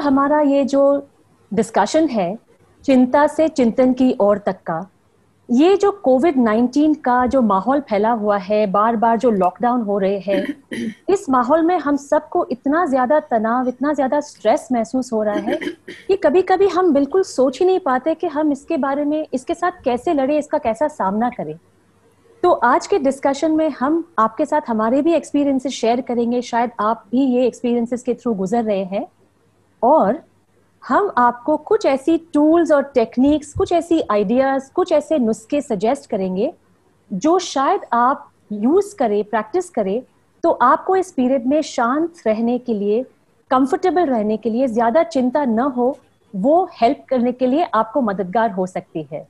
हमारा ये जो डिस्कशन है, चिंता से चिंतन की ओर तक का, ये जो कोविड-19 का जो माहौल फैला हुआ है, बार बार जो लॉकडाउन हो रहे हैं, इस माहौल में हम सबको इतना ज्यादा तनाव, इतना ज्यादा स्ट्रेस महसूस हो रहा है कि कभी कभी हम बिल्कुल सोच ही नहीं पाते कि हम इसके बारे में, इसके साथ कैसे लड़े, इसका कैसा सामना करें। तो आज के डिस्कशन में हम आपके साथ हमारे भी एक्सपीरियंसेस शेयर करेंगे। शायद आप भी ये एक्सपीरियंसेस के थ्रू गुजर रहे हैं, और हम आपको कुछ ऐसी टूल्स और टेक्निक्स, कुछ ऐसी आइडियाज, कुछ ऐसे नुस्खे सजेस्ट करेंगे जो शायद आप यूज करें, प्रैक्टिस करें, तो आपको इस पीरियड में शांत रहने के लिए, कंफर्टेबल रहने के लिए, ज्यादा चिंता न हो, वो हेल्प करने के लिए आपको मददगार हो सकती है।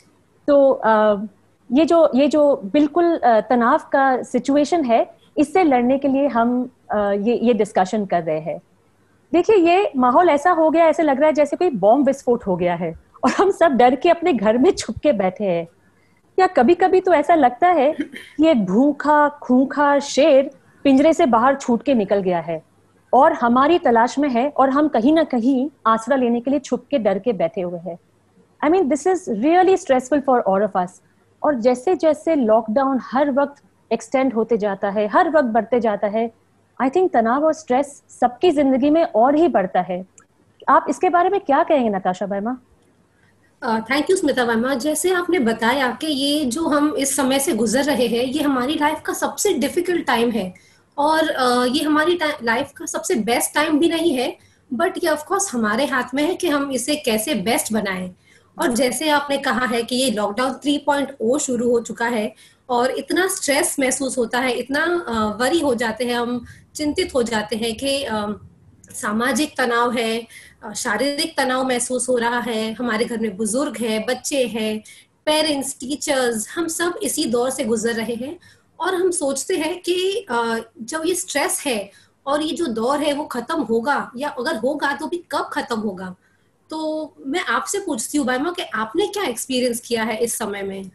तो ये जो बिल्कुल तनाव का सिचुएशन है, इससे लड़ने के लिए हम ये डिस्कशन कर रहे हैं। देखिए, ये माहौल ऐसा हो गया, ऐसे लग रहा है जैसे कोई बॉम्ब विस्फोट हो गया है और हम सब डर के अपने घर में छुप के बैठे हैं। या कभी कभी तो ऐसा लगता है कि एक भूखा खूंखार शेर पिंजरे से बाहर छूट के निकल गया है और हमारी तलाश में है, और हम कहीं ना कहीं आसरा लेने के लिए छुप के डर के बैठे हुए हैं। I mean, this is really stressful for all of us. और जैसे जैसे लॉकडाउन हर वक्त एक्सटेंड होते जाता है, हर वक्त बढ़ते जाता है, आई थिंक तनाव और स्ट्रेस सबकी जिंदगी में और ही बढ़ता है। आप इसके बारे में क्या कहेंगे नताशा वर्मा? Thank you Smita Verma. जैसे आपने बताया कि ये जो हम इस समय से गुजर रहे हैं, ये हमारी लाइफ का सबसे डिफिकल्ट टाइम है, और ये हमारी लाइफ का सबसे बेस्ट टाइम भी नहीं है, बट ये ऑफ कोर्स हमारे हाथ में है कि हम इसे कैसे बेस्ट बनाएं। और जैसे आपने कहा है कि ये लॉकडाउन 3.0 शुरू हो चुका है, और इतना स्ट्रेस महसूस होता है, इतना वरी हो जाते हैं हम, चिंतित हो जाते हैं कि सामाजिक तनाव है, शारीरिक तनाव महसूस हो रहा है, हमारे घर में बुजुर्ग हैं, बच्चे हैं, पेरेंट्स, टीचर्स, हम सब इसी दौर से गुजर रहे हैं। और हम सोचते हैं कि जब ये स्ट्रेस है और ये जो दौर है वो खत्म होगा, या अगर होगा तो भी कब खत्म होगा। तो मैं आपसे पूछती हूँ बायमा कि आपने क्या एक्सपीरियंस किया है इस समय में।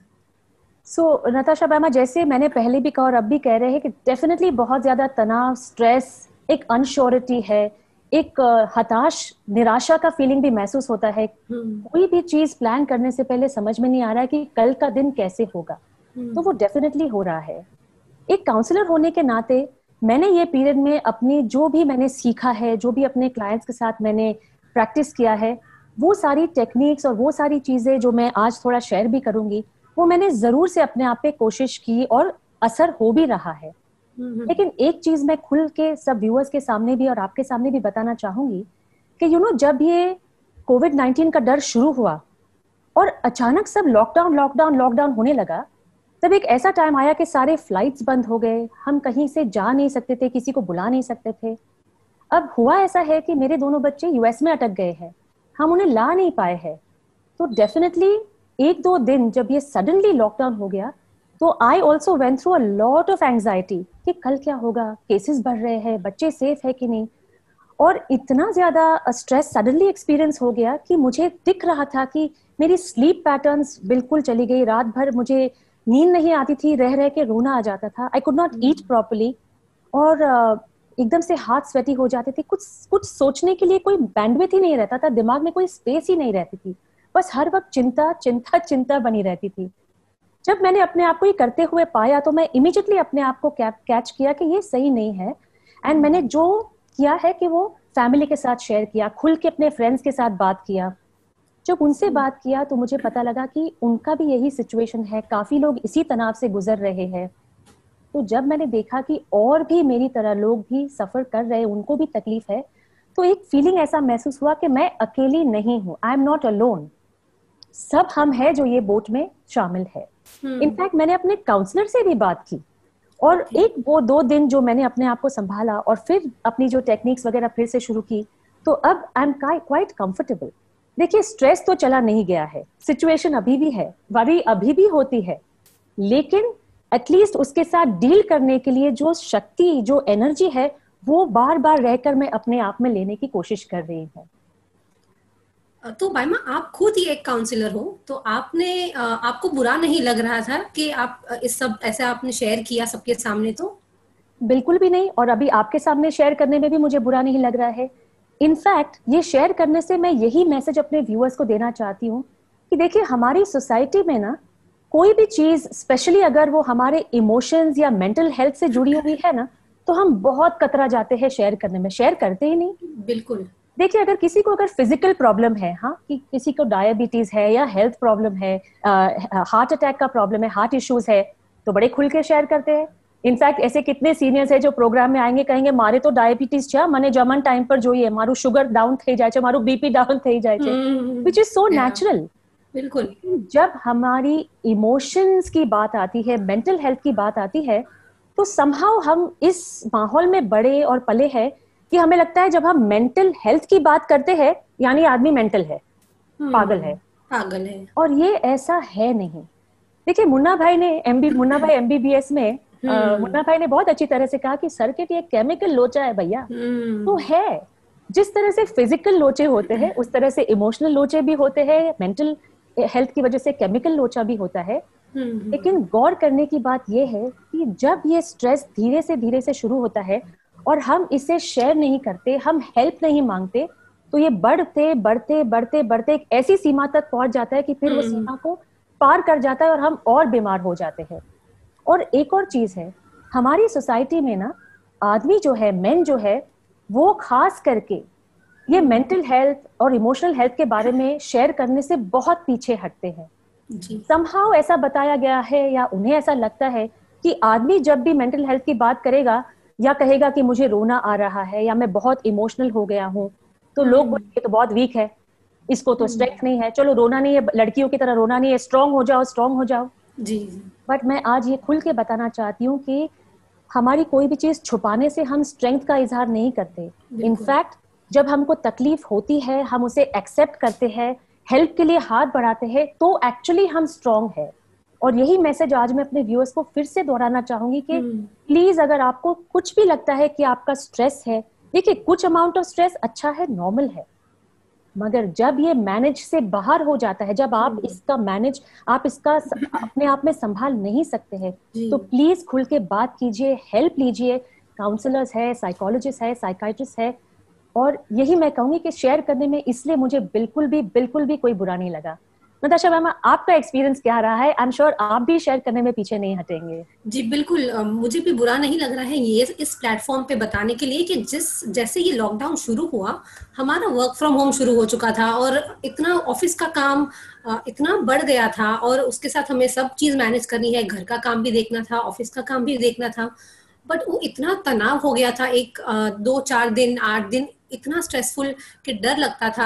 नताशा वर्मा, जैसे मैंने पहले भी कहा और अब भी कह रहे हैं कि डेफिनेटली बहुत ज्यादा तनाव, स्ट्रेस, एक अनश्योरिटी है, एक हताश, निराशा का फीलिंग भी महसूस होता है। कोई भी चीज प्लान करने से पहले समझ में नहीं आ रहा है कि कल का दिन कैसे होगा। तो वो डेफिनेटली हो रहा है। एक काउंसलर होने के नाते मैंने ये पीरियड में अपनी जो भी मैंने सीखा है, जो भी अपने क्लाइंट्स के साथ मैंने प्रैक्टिस किया है, वो सारी टेक्निक्स और वो सारी चीजें जो मैं आज थोड़ा शेयर भी करूंगी, वो मैंने जरूर से अपने आप पे कोशिश की और असर हो भी रहा है। लेकिन एक चीज मैं खुल के सब व्यूअर्स के सामने भी और आपके सामने भी बताना चाहूंगी कि जब ये कोविड-19 का डर शुरू हुआ और अचानक सब लॉकडाउन लॉकडाउन लॉकडाउन होने लगा, तब एक ऐसा टाइम आया कि सारे फ्लाइट्स बंद हो गए, हम कहीं से जा नहीं सकते थे, किसी को बुला नहीं सकते थे। अब हुआ ऐसा है कि मेरे दोनों बच्चे यूएस में अटक गए हैं, हम उन्हें ला नहीं पाए हैं। तो डेफिनेटली एक दो दिन जब ये सडनली लॉकडाउन हो गया, तो I also went through a lot of anxiety कि कल क्या होगा, केसेस बढ़ रहे हैं, बच्चे सेफ है कि नहीं। और इतना ज्यादा स्ट्रेस सडनली एक्सपीरियंस हो गया कि मुझे दिख रहा था कि मेरी स्लीप पैटर्न्स बिल्कुल चली गई। रात भर मुझे नींद नहीं आती थी, रह रह के रोना आ जाता था। I could not eat properly, और एकदम से हाथ स्वेटी हो जाते थे। कुछ कुछ सोचने के लिए कोई बैंडविड्थ ही नहीं रहता था, दिमाग में कोई स्पेस ही नहीं रहती थी। बस हर वक्त चिंता चिंता चिंता बनी रहती थी। जब मैंने अपने आप को ये करते हुए पाया, तो मैं इमीडिएटली अपने आप को कैच किया कि ये सही नहीं है। एंड मैंने जो किया है कि वो फैमिली के साथ शेयर किया, खुल के अपने फ्रेंड्स के साथ बात किया। जब उनसे बात किया तो मुझे पता लगा कि उनका भी यही सिचुएशन है, काफी लोग इसी तनाव से गुजर रहे हैं। तो जब मैंने देखा कि और भी मेरी तरह लोग भी सफर कर रहे हैं, उनको भी तकलीफ है, तो एक फीलिंग ऐसा महसूस हुआ कि मैं अकेली नहीं हूँ, आई एम नॉट अलोन। सब हम हैं जो ये बोट में शामिल है। इनफैक्ट मैंने अपने काउंसलर से भी बात की, और एक वो 2 दिन जो मैंने अपने आप को संभाला और फिर अपनी जो टेक्निक्स वगैरह फिर से शुरू की, तो अब आई एम क्वाइट कंफर्टेबल। देखिए, स्ट्रेस तो चला नहीं गया है, सिचुएशन अभी भी है, वरी अभी भी होती है, लेकिन एटलीस्ट उसके साथ डील करने के लिए जो शक्ति, जो एनर्जी है, वो बार बार रहकर मैं अपने आप में लेने की कोशिश कर रही हूँ। तो बायमा, आप खुद ही एक काउंसलर हो, तो आपने आपको बुरा नहीं लग रहा था कि आप इस सब ऐसा आपने शेयर किया सबके सामने? तो बिल्कुल भी नहीं, और अभी आपके सामने शेयर करने में भी मुझे बुरा नहीं लग रहा है। इनफैक्ट ये शेयर करने से मैं यही मैसेज अपने व्यूअर्स को देना चाहती हूँ कि देखिए हमारी सोसाइटी में ना कोई भी चीज, स्पेशली अगर वो हमारे इमोशंस या मेंटल हेल्थ से जुड़ी हुई है ना, तो हम बहुत कतरा जाते हैं शेयर करने में, शेयर करते ही नहीं। बिल्कुल। देखिए अगर किसी को अगर फिजिकल प्रॉब्लम है, हाँ, कि किसी को डायबिटीज है या हेल्थ प्रॉब्लम है, हार्ट अटैक का प्रॉब्लम है, हार्ट इश्यूज है, तो बड़े खुल के शेयर करते हैं। इनफैक्ट ऐसे कितने सीनियर्स है जो प्रोग्राम में आएंगे, कहेंगे मारे तो डायबिटीज છે, મને જમન ટાઈમ પર જોઈએ, મારું શુગર ડાઉન થઈ જાય છે, મારું બીપી ડાઉન થઈ જાય છે, which is so natural। बिल्कुल। जब हमारी इमोशंस की बात आती है, मेंटल हेल्थ की बात आती है, तो समहाउ हम इस माहौल में बड़े और पले हैं कि हमें लगता है जब हम मेंटल हेल्थ की बात करते हैं यानी आदमी मेंटल है, पागल है। पागल है। और ये ऐसा है नहीं। देखिए मुन्ना भाई एमबीबीएस में मुन्ना भाई ने बहुत अच्छी तरह से कहा कि सर्किट ये केमिकल लोचा है भैया। तो है, जिस तरह से फिजिकल लोचे होते हैं उस तरह से इमोशनल लोचे भी होते हैं, मेंटल हेल्थ की वजह से केमिकल लोचा भी होता है। लेकिन गौर करने की बात यह है कि जब ये स्ट्रेस धीरे से शुरू होता है और हम इसे शेयर नहीं करते, हम हेल्प नहीं मांगते, तो ये बढ़ते बढ़ते बढ़ते बढ़ते एक ऐसी सीमा तक पहुंच जाता है कि फिर वो सीमा को पार कर जाता है और हम और बीमार हो जाते हैं। और एक और चीज है, हमारी सोसाइटी में ना आदमी जो है, मेन जो है, वो खास करके ये मेंटल हेल्थ और इमोशनल हेल्थ के बारे में शेयर करने से बहुत पीछे हटते हैं। समहाउ ऐसा बताया गया है या उन्हें ऐसा लगता है कि आदमी जब भी मेंटल हेल्थ की बात करेगा या कहेगा कि मुझे रोना आ रहा है या मैं बहुत इमोशनल हो गया हूँ, तो लोग बोलेंगे तो बहुत वीक है, इसको तो स्ट्रेंथ नहीं है, चलो रोना नहीं है, लड़कियों की तरह रोना नहीं है, स्ट्रांग हो जाओ। जी। बट मैं आज ये खुल के बताना चाहती हूँ कि हमारी कोई भी चीज छुपाने से हम स्ट्रेंथ का इजहार नहीं करते। इनफैक्ट जब हमको तकलीफ होती है, हम उसे एक्सेप्ट करते हैं, हेल्प के लिए हाथ बढ़ाते हैं, तो एक्चुअली हम स्ट्रांग है। और यही मैसेज आज मैं अपने व्यूअर्स को फिर से दोहराना चाहूंगी कि प्लीज अगर आपको कुछ भी लगता है कि आपका स्ट्रेस है, देखिए कुछ अमाउंट ऑफ स्ट्रेस अच्छा है, नॉर्मल है, मगर जब ये मैनेज से बाहर हो जाता है, जब आप इसका अपने आप में संभाल नहीं सकते हैं, तो प्लीज खुल के बात कीजिए, हेल्प लीजिए। काउंसलर्स है, साइकोलॉजिस्ट है, साइकाइट्रिस्ट है। और यही मैं कहूंगी कि शेयर करने में इसलिए मुझे बिल्कुल भी कोई बुरा नहीं लगा। नताशा मैम, आपका एक्सपीरियंस क्या रहा है? आई एम श्योर आप भी शेयर करने में पीछे नहीं हटेंगे। जी बिल्कुल, मुझे भी बुरा नहीं लग रहा है ये इस प्लेटफॉर्म पे बताने के लिए कि जैसे ये लॉकडाउन शुरू हुआ, हमारा वर्क फ्रॉम होम शुरू हो चुका था और इतना ऑफिस का काम इतना बढ़ गया था और उसके साथ हमें सब चीज मैनेज करनी है, घर का काम भी देखना था, ऑफिस का काम भी देखना था। बट वो इतना तनाव हो गया था, 2-4 दिन 8 दिन इतना स्ट्रेसफुल कि डर लगता था,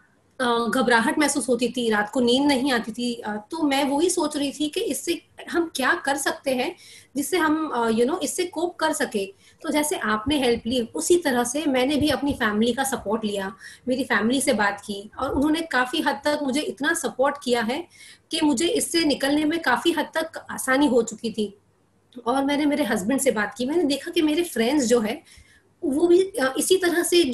घबराहट महसूस होती थी, रात को नींद नहीं आती थी। तो मैं वही सोच रही थी कि इससे हम क्या कर सकते हैं जिससे हम इससे कोप कर सके। तो जैसे आपने हेल्प ली, उसी तरह से मैंने भी अपनी फैमिली का सपोर्ट लिया, मेरी फैमिली से बात की और उन्होंने काफी हद तक मुझे इतना सपोर्ट किया है कि मुझे इससे निकलने में काफी हद तक आसानी हो चुकी थी। और मैंने मेरे हस्बैंड से बात की, मैंने देखा कि मेरे फ्रेंड्स जो है वो भी इसी तरह से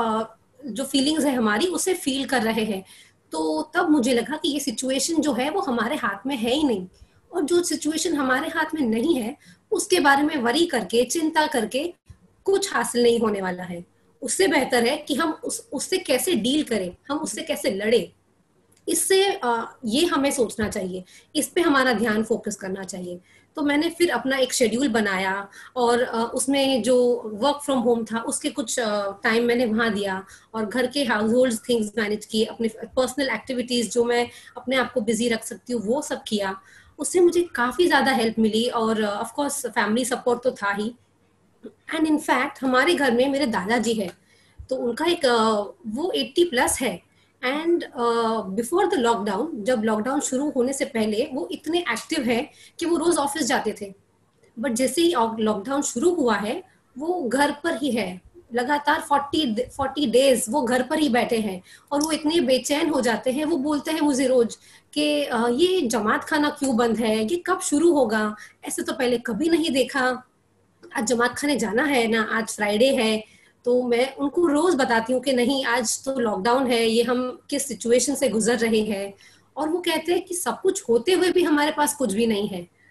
जो फीलिंग्स है हमारी उसे फील कर रहे हैं। तो तब मुझे लगा कि ये सिचुएशन जो है वो हमारे हाथ में है ही नहीं, और जो सिचुएशन हमारे हाथ में नहीं है उसके बारे में वरी करके, चिंता करके कुछ हासिल नहीं होने वाला है। उससे बेहतर है कि हम उससे कैसे डील करें, हम उससे कैसे लड़े, इससे ये हमें सोचना चाहिए, इस पे हमारा ध्यान फोकस करना चाहिए। तो मैंने फिर अपना एक शेड्यूल बनाया और उसमें जो वर्क फ्रॉम होम था उसके कुछ टाइम मैंने वहाँ दिया और घर के हाउस होल्ड थिंग्स मैनेज किए, अपने पर्सनल एक्टिविटीज जो मैं अपने आप को बिजी रख सकती हूँ वो सब किया। उससे मुझे काफ़ी ज़्यादा हेल्प मिली और ऑफ कोर्स फैमिली सपोर्ट तो था ही। एंड इनफैक्ट हमारे घर में मेरे दादाजी है, तो उनका एक वो 80+ है एंड बिफोर द लॉकडाउन, जब लॉकडाउन शुरू होने से पहले वो इतने एक्टिव है कि वो रोज ऑफिस जाते थे। बट जैसे ही लॉकडाउन शुरू हुआ है वो घर पर ही है, लगातार 40 डेज वो घर पर ही बैठे हैं और वो इतने बेचैन हो जाते हैं। वो बोलते हैं मुझे रोज कि ये जमात खाना क्यों बंद है, ये कब शुरू होगा, ऐसे तो पहले कभी नहीं देखा, आज जमात खाने जाना है ना, आज फ्राइडे है। तो मैं उनको रोज बताती हूँ कि नहीं आज तो लॉकडाउन है, ये हम किस सिचुएशन से गुजर रहे हैं। और वो कहते हैं कि सब कुछ होते हुए भी हमारे पास कुछ भी नहीं है।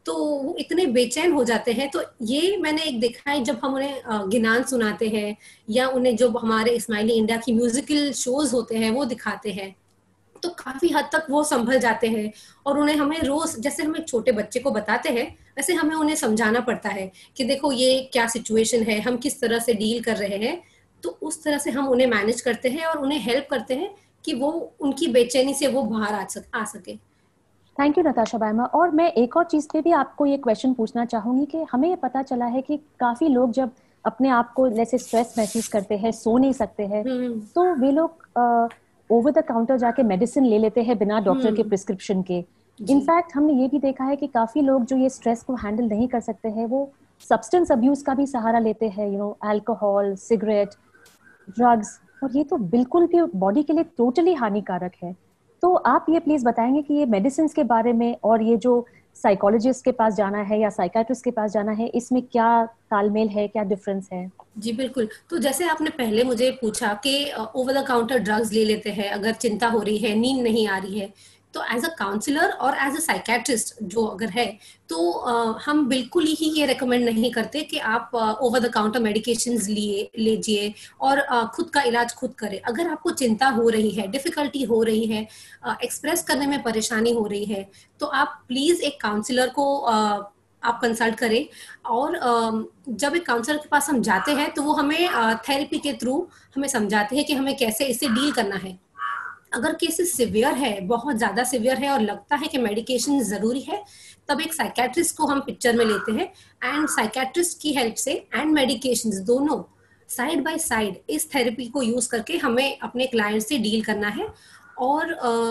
तो वो इतने बेचैन हो जाते हैं। तो ये मैंने एक देखा है, जब हम उन्हें गिनान सुनाते हैं या उन्हें जो हमारे स्माइली इंडिया की म्यूजिकल शोज होते हैं वो दिखाते हैं, तो काफी हद तक वो संभल जाते हैं। और उन्हें हमें रोज, जैसे हम एक छोटे बच्चे को बताते हैं, वैसे हमें उन्हें समझाना पड़ता है कि देखो ये क्या सिचुएशन है, हम किस तरह से डील कर रहे हैं। तो उस तरह से हम उन्हें मैनेज करते हैं और उन्हें हेल्प करते हैं कि वो उनकी बेचैनी से वो बाहर आ सके। Thank you Natasha Bayma. और मैं एक और चीज पे भी आपको ये क्वेश्चन पूछना चाहूंगी कि हमें ये पता चला है कि काफी लोग जब अपने आप को जैसे स्ट्रेस महसूस करते हैं, सो नहीं सकते हैं, तो वे लोग ओवर द काउंटर जाके मेडिसिन ले लेते हैं बिना डॉक्टर के प्रिस्क्रिप्शन के। इनफैक्ट हमने ये भी देखा है कि काफी लोग जो ये स्ट्रेस को हैंडल नहीं कर सकते हैं, वो सब्सटेंस अब्यूज का भी सहारा लेते हैं, अल्कोहल, सिगरेट, ड्रग्स। और ये तो बिल्कुल भी बॉडी के लिए टोटली हानिकारक है। तो आप ये प्लीज बताएंगे कि ये मेडिसिन के बारे में और ये जो साइकोलॉजिस्ट के पास जाना है या साइकाट्रिस्ट के पास जाना है, इसमें क्या तालमेल है, क्या डिफरेंस है? जी बिल्कुल। तो जैसे आपने पहले मुझे पूछा कि ओवर द काउंटर ड्रग्स ले लेते हैं अगर चिंता हो रही है, नींद नहीं आ रही है, तो एज अ काउंसलर और एज अ साइकेट्रिस्ट जो अगर है, तो हम बिल्कुल ही ये रेकमेंड नहीं करते कि आप ओवर द काउंटर मेडिकेशंस लीजिए और खुद का इलाज खुद करें। अगर आपको चिंता हो रही है, डिफिकल्टी हो रही है, एक्सप्रेस करने में परेशानी हो रही है, तो आप प्लीज एक काउंसलर को आप कंसल्ट करें। और जब एक काउंसलर के पास हम जाते हैं तो वो हमें थेरेपी के थ्रू हमें समझाते हैं कि हमें कैसे इससे डील करना है। अगर केसेस सिवियर है, बहुत ज्यादा सिवियर है और लगता है कि मेडिकेशन जरूरी है, तब एक साइकेट्रिस्ट को हम पिक्चर में लेते हैं एंड साइकेट्रिस्ट की हेल्प से एंड मेडिकेशंस दोनों साइड बाय साइड इस थेरेपी को यूज करके हमें अपने क्लाइंट से डील करना है। और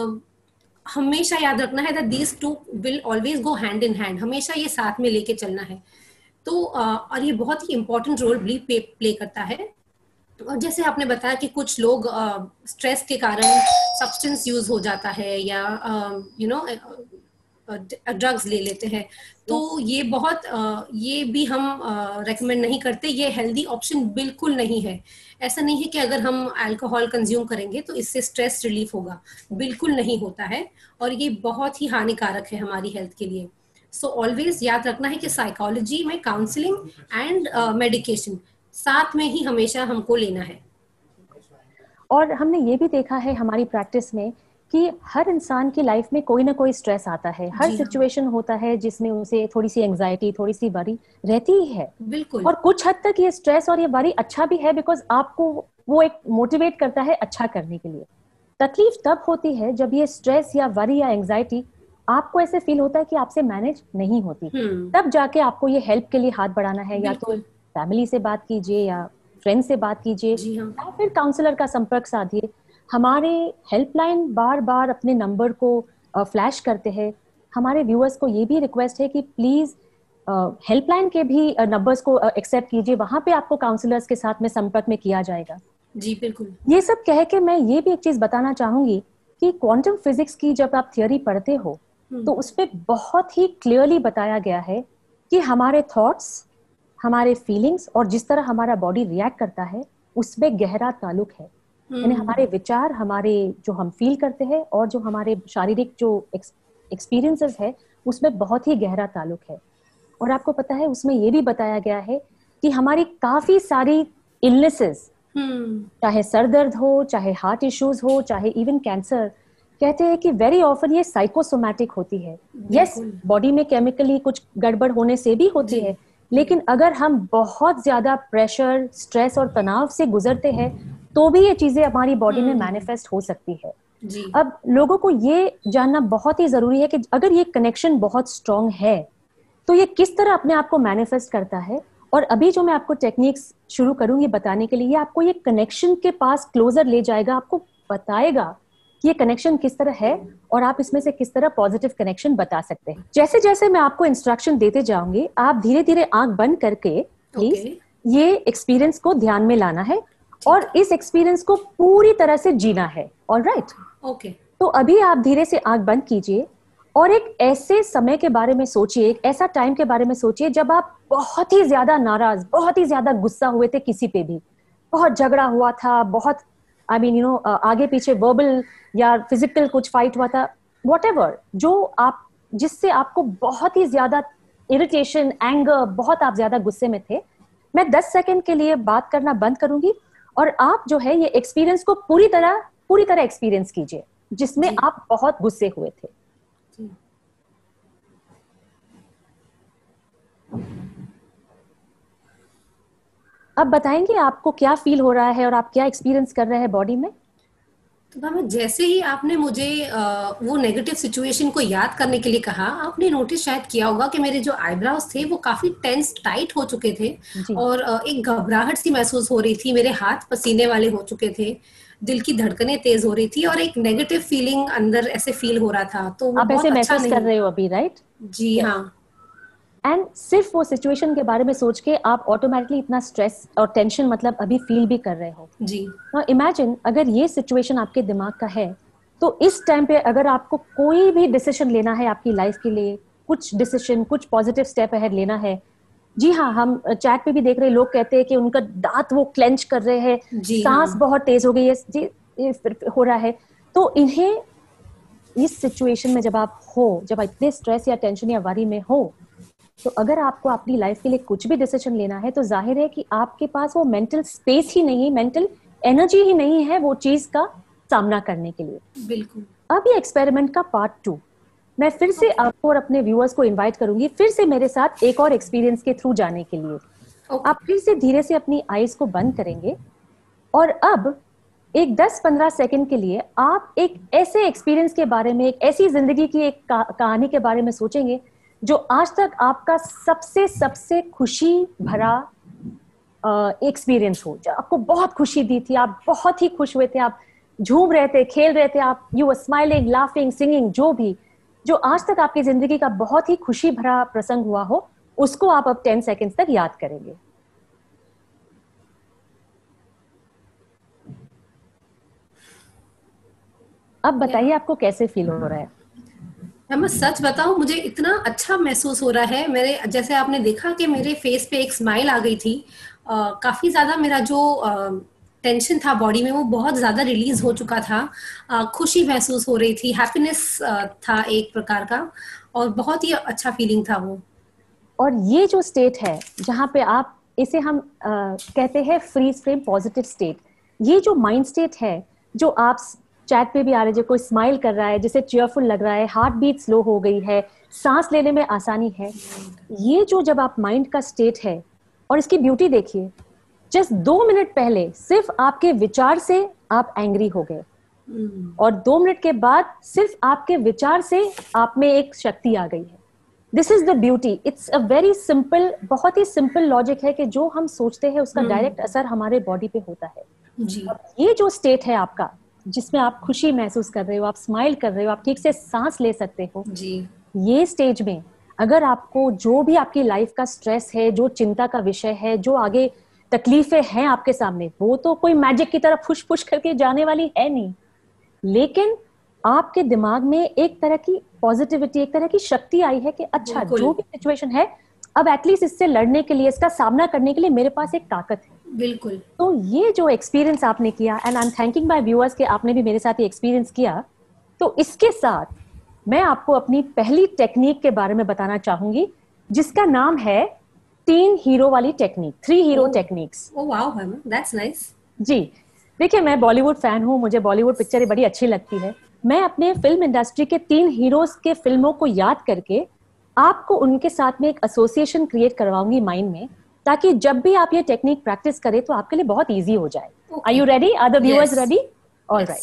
हमेशा याद रखना है that these two will always go hand in hand, हमेशा ये साथ में लेके चलना है। तो और ये बहुत ही इंपॉर्टेंट रोल भी प्ले करता है। और जैसे आपने बताया कि कुछ लोग स्ट्रेस के कारण सब्सटेंस यूज हो जाता है या ड्रग्स ले लेते हैं, तो ये बहुत ये भी हम रेकमेंड नहीं करते। ये हेल्दी ऑप्शन बिल्कुल नहीं है। ऐसा नहीं है कि अगर हम अल्कोहल कंज्यूम करेंगे तो इससे स्ट्रेस रिलीफ होगा, बिल्कुल नहीं होता है। और ये बहुत ही हानिकारक है हमारी हेल्थ के लिए। सो ऑलवेज याद रखना है कि साइकोलॉजी में काउंसलिंग एंड मेडिकेशन साथ में ही हमेशा हमको लेना है। और हमने ये भी देखा है हमारी प्रैक्टिस में कि हर इंसान की लाइफ में कोई ना कोई स्ट्रेस आता है, हर सिचुएशन होता है जिसमें उसे थोड़ी सी एंजाइटी, थोड़ी सी वरी रहती ही है। बिल्कुल। और कुछ हद तक ये स्ट्रेस और ये वरी अच्छा भी है, बिकॉज आपको वो एक मोटिवेट करता है अच्छा करने के लिए। तकलीफ तब होती है जब ये स्ट्रेस या वरी या एंजाइटी आपको ऐसे फील होता है कि आपसे मैनेज नहीं होती, तब जाके आपको ये हेल्प के लिए हाथ बढ़ाना है। या तो फैमिली से बात कीजिए या फ्रेंड से बात कीजिए या फिर काउंसलर का संपर्क साधिए। हमारे हेल्पलाइन बार बार अपने नंबर को फ्लैश करते हैं। हमारे व्यूअर्स को ये भी रिक्वेस्ट है कि प्लीज हेल्पलाइन के भी नंबर्स को एक्सेप्ट कीजिए, वहां पे आपको काउंसलर्स के साथ में संपर्क में किया जाएगा। जी बिल्कुल। ये सब कह के मैं ये भी एक चीज बताना चाहूंगी कि क्वांटम फिजिक्स की जब आप थियोरी पढ़ते हो तो उसपे बहुत ही क्लियरली बताया गया है कि हमारे थॉट्स, हमारे फीलिंग्स और जिस तरह हमारा बॉडी रिएक्ट करता है उसमें गहरा ताल्लुक है। यानी हमारे विचार, हमारे जो हम फील करते हैं और जो हमारे शारीरिक जो एक्सपीरियंसेस है उसमें बहुत ही गहरा ताल्लुक है। और आपको पता है उसमें ये भी बताया गया है कि हमारी काफी सारी इलनेसेस, चाहे सर दर्द हो, चाहे हार्ट इश्यूज हो, चाहे इवन कैंसर, कहते हैं कि वेरी ऑफन ये साइकोसोमैटिक होती है। यस, बॉडी में केमिकली कुछ गड़बड़ होने से भी होती है, लेकिन अगर हम बहुत ज्यादा प्रेशर, स्ट्रेस और तनाव से गुजरते हैं तो भी ये चीजें हमारी बॉडी में मैनिफेस्ट हो सकती है। अब लोगों को ये जानना बहुत ही जरूरी है कि अगर ये कनेक्शन बहुत स्ट्रांग है तो ये किस तरह अपने आप को मैनिफेस्ट करता है। और अभी जो मैं आपको टेक्निक्स शुरू करूंगी बताने के लिए, ये आपको ये कनेक्शन के पास क्लोजर ले जाएगा, आपको बताएगा कि ये कनेक्शन किस तरह है और आप इसमें से किस तरह पॉजिटिव कनेक्शन बता सकते हैं। जैसे जैसे मैं आपको इंस्ट्रक्शन देते जाऊंगी, आप धीरे धीरे आंख बंद करके प्लीज ये एक्सपीरियंस को ध्यान में लाना है और इस एक्सपीरियंस को पूरी तरह से जीना है। ऑलराइट? ओके। तो अभी आप धीरे से आंख बंद कीजिए और एक ऐसे समय के बारे में सोचिए, एक ऐसा टाइम के बारे में सोचिए जब आप बहुत ही ज्यादा नाराज, बहुत ही ज्यादा गुस्सा हुए थे किसी पे भी, बहुत झगड़ा हुआ था, बहुत आगे पीछे वर्बल या फिजिकल कुछ फाइट हुआ था, व्हाटएवर, जो आप जिससे आपको बहुत ही ज्यादा इरिटेशन, एंगर, बहुत आप ज्यादा गुस्से में थे। मैं 10 सेकंड के लिए बात करना बंद करूंगी और आप जो है ये एक्सपीरियंस को पूरी तरह एक्सपीरियंस कीजिए जिसमें आप बहुत गुस्से हुए थे। अब बताएंगे आपको क्या फील हो रहा है और आप क्या एक्सपीरियंस कर रहे हैं बॉडी में? तो मैम, जैसे ही आपने मुझे वो नेगेटिव सिचुएशन को याद करने के लिए कहा, आपने नोटिस शायद किया होगा कि मेरे जो आईब्रोज थे वो काफी टेंस टाइट हो चुके थे और एक घबराहट सी महसूस हो रही थी, मेरे हाथ पसीने वाले हो चुके थे, दिल की धड़कनें तेज हो रही थी और एक नेगेटिव फीलिंग अंदर ऐसे फील हो रहा था। तो वो आप बहुत ऐसे अच्छा महसूस नहीं कर रहे हो अभी, राइट? जी हाँ। एंड सिर्फ वो सिचुएशन के बारे में सोच के आप ऑटोमेटिकली इतना स्ट्रेस और टेंशन मतलब अभी फील भी कर रहे हो जी। इमेजिन अगर ये सिचुएशन आपके दिमाग का है तो इस टाइम पे अगर आपको कोई भी डिसीजन लेना है आपकी लाइफ के लिए, कुछ डिसीजन, कुछ पॉजिटिव स्टेप अहेड लेना है। जी हाँ, हम चैट पे भी देख रहे हैं, लोग कहते हैं कि उनका दांत वो क्लेंच कर रहे हैं, सांस बहुत तेज हो गई है जी, हो रहा है। तो इन्हें इस सिचुएशन में जब आप इतने स्ट्रेस या टेंशन या वरी में हो, तो अगर आपको अपनी लाइफ के लिए कुछ भी डिसीजन लेना है तो जाहिर है कि आपके पास वो मेंटल स्पेस ही नहीं, मेंटल एनर्जी ही नहीं है वो चीज का सामना करने के लिए। बिल्कुल। अब ये एक्सपेरिमेंट का पार्ट 2 मैं फिर से आपको और अपने व्यूअर्स को इनवाइट करूंगी फिर से मेरे साथ एक और एक्सपीरियंस के थ्रू जाने के लिए। आप फिर से धीरे से अपनी आईज को बंद करेंगे और अब एक 10-15 सेकंड के लिए आप एक ऐसे एक्सपीरियंस के बारे में, एक ऐसी जिंदगी की एक कहानी के बारे में सोचेंगे जो आज तक आपका सबसे खुशी भरा एक्सपीरियंस हो, जो आपको बहुत खुशी दी थी, आप बहुत ही खुश हुए थे, आप झूम रहे थे, खेल रहे थे, आप you were smiling, laughing, singing, जो आज तक आपकी जिंदगी का बहुत ही खुशी भरा प्रसंग हुआ हो, उसको आप अब 10 सेकंड्स तक याद करेंगे। अब बताइए आपको कैसे फील हो रहा है? मैं सच बताऊं, मुझे इतना अच्छा महसूस हो रहा है। मेरे, जैसे आपने देखा कि मेरे फेस पे एक स्माइल आ गई थी, काफी ज्यादा मेरा जो टेंशन था बॉडी में वो बहुत ज्यादा रिलीज हो चुका था, खुशी महसूस हो रही थी, हैप्पीनेस था एक प्रकार का, और बहुत ही अच्छा फीलिंग था वो। और ये जो स्टेट है जहाँ पे आप, इसे हम कहते हैं फ्रीज फ्रेम पॉजिटिव स्टेट, ये जो माइंड स्टेट है जो आप चैट पे भी आ रहे, जो कोई स्माइल कर रहा है, जिसे चेयरफुल लग रहा है, हार्ट बीट स्लो हो गई है, सांस लेने में आसानी है, ये जो जब आप माइंड का स्टेट है, और इसकी ब्यूटी देखिए, जस्ट 2 मिनट पहले सिर्फ आपके विचार से आप एंग्री हो गए और 2 मिनट के बाद सिर्फ आपके विचार से आप में एक शक्ति आ गई है। This is the beauty. It's a very simple, बहुत ही सिंपल लॉजिक है कि जो हम सोचते हैं उसका डायरेक्ट असर हमारे बॉडी पे होता है जी। ये जो स्टेट है आपका, जिसमें आप खुशी महसूस कर रहे हो, आप स्माइल कर रहे हो, आप ठीक से सांस ले सकते हो जी, ये स्टेज में अगर आपको जो भी आपकी लाइफ का स्ट्रेस है, जो चिंता का विषय है, जो आगे तकलीफें हैं आपके सामने, वो तो कोई मैजिक की तरह फुश फुश करके जाने वाली है नहीं, लेकिन आपके दिमाग में एक तरह की पॉजिटिविटी, एक तरह की शक्ति आई है कि अच्छा जो भी सिचुएशन है, अब एटलीस्ट इससे लड़ने के लिए, इसका सामना करने के लिए मेरे पास एक ताकत है। बिल्कुल। तो ये जो एक्सपीरियंस आपने किया, and I am thanking my viewers कि आपने भी मेरे साथ ये एक्सपीरियंस किया। तो इसके साथ मैं आपको अपनी पहली टेक्निक के बारे में बताना चाहूंगी, जिसका नाम है 3 हीरो वाली technique, 3 hero techniques. Oh wow, that's nice. जी देखिए, मैं बॉलीवुड फैन हूँ, मुझे बॉलीवुड पिक्चरें बड़ी अच्छी लगती है। मैं अपने फिल्म इंडस्ट्री के 3 हीरोज के फिल्मों को याद करके आपको उनके साथ में एक एसोसिएशन क्रिएट करवाऊंगी माइंड में, ताकि जब भी आप ये टेक्निक प्रैक्टिस करें तो आपके लिए बहुत इजी हो जाए। Are you ready? Are the viewers ready? Alright.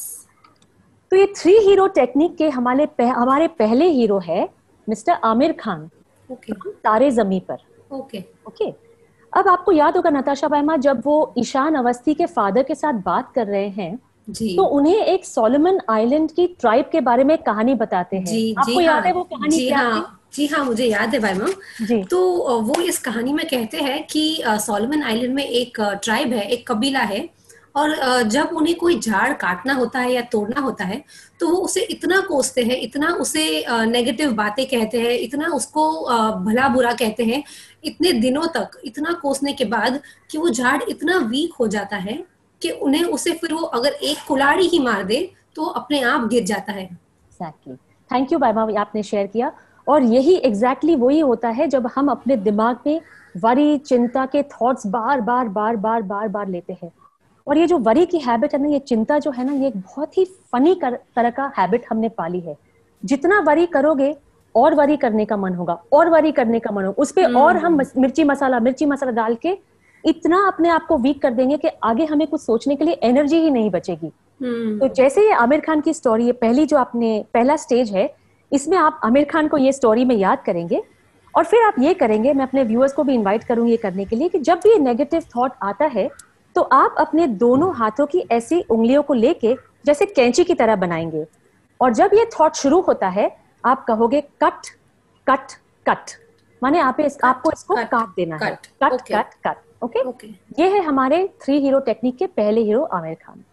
तो ये 3 हीरो टेक्निक के हमारे पहले हीरो है मिस्टर आमिर खान, तारे ज़मीं पर। ओके। अब आपको याद होगा नताशा बायमा, जब वो ईशान अवस्थी के फादर के साथ बात कर रहे हैं जी, तो उन्हें एक सोलोमन आइलैंड की ट्राइब के बारे में कहानी बताते हैं। जी, आपको जी, याद है वो कहानी? जी क्या हाँ, जी हाँ, मुझे याद है बायमा जी। तो वो इस कहानी में कहते हैं कि सोलोमन आइलैंड में एक ट्राइब है, एक कबीला है, और जब उन्हें कोई झाड़ काटना होता है या तोड़ना होता है तो वो उसे इतना कोसते हैं, इतना उसे नेगेटिव बातें कहते हैं, इतना उसको भला बुरा कहते हैं, इतने दिनों तक, इतना कोसने के बाद कि वो झाड़ इतना वीक हो जाता है कि उन्हें उसे फिर वो अगर एक कुल्हाड़ी ही मार दे तो अपने आप गिर जाता है। Exactly. थैंक यू बायमा, आपने शेयर किया। और यही एग्जैक्टली वही होता है जब हम अपने दिमाग में वरी, चिंता के थॉट्स बार बार बार बार बार बार लेते हैं। और ये जो वरी की हैबिट है ना, ये चिंता जो है ना, ये एक बहुत ही फनी तरह का हैबिट हमने पाली है। जितना वरी करोगे और वरी करने का मन होगा, और वरी करने का मन होगा, उस पे और हम मिर्ची मसाला डाल के इतना अपने आप को वीक कर देंगे कि आगे हमें कुछ सोचने के लिए एनर्जी ही नहीं बचेगी। तो जैसे ये आमिर खान की स्टोरी है, पहली जो आपने पहला स्टेज है, इसमें आप आमिर खान को ये स्टोरी में याद करेंगे और फिर आप ये करेंगे, मैं अपने व्यूअर्स को भी इनवाइट करूंगी ये करने के लिए, कि जब भी ये नेगेटिव थॉट आता है तो आप अपने दोनों हाथों की ऐसी उंगलियों को लेके जैसे कैंची की तरह बनाएंगे, और जब ये थॉट शुरू होता है आप कहोगे कट कट कट, माने आपको इसको काट देना है, कट कट कट। ओके, ये है हमारे 3 हीरो टेक्निक के पहले हीरो आमिर खान।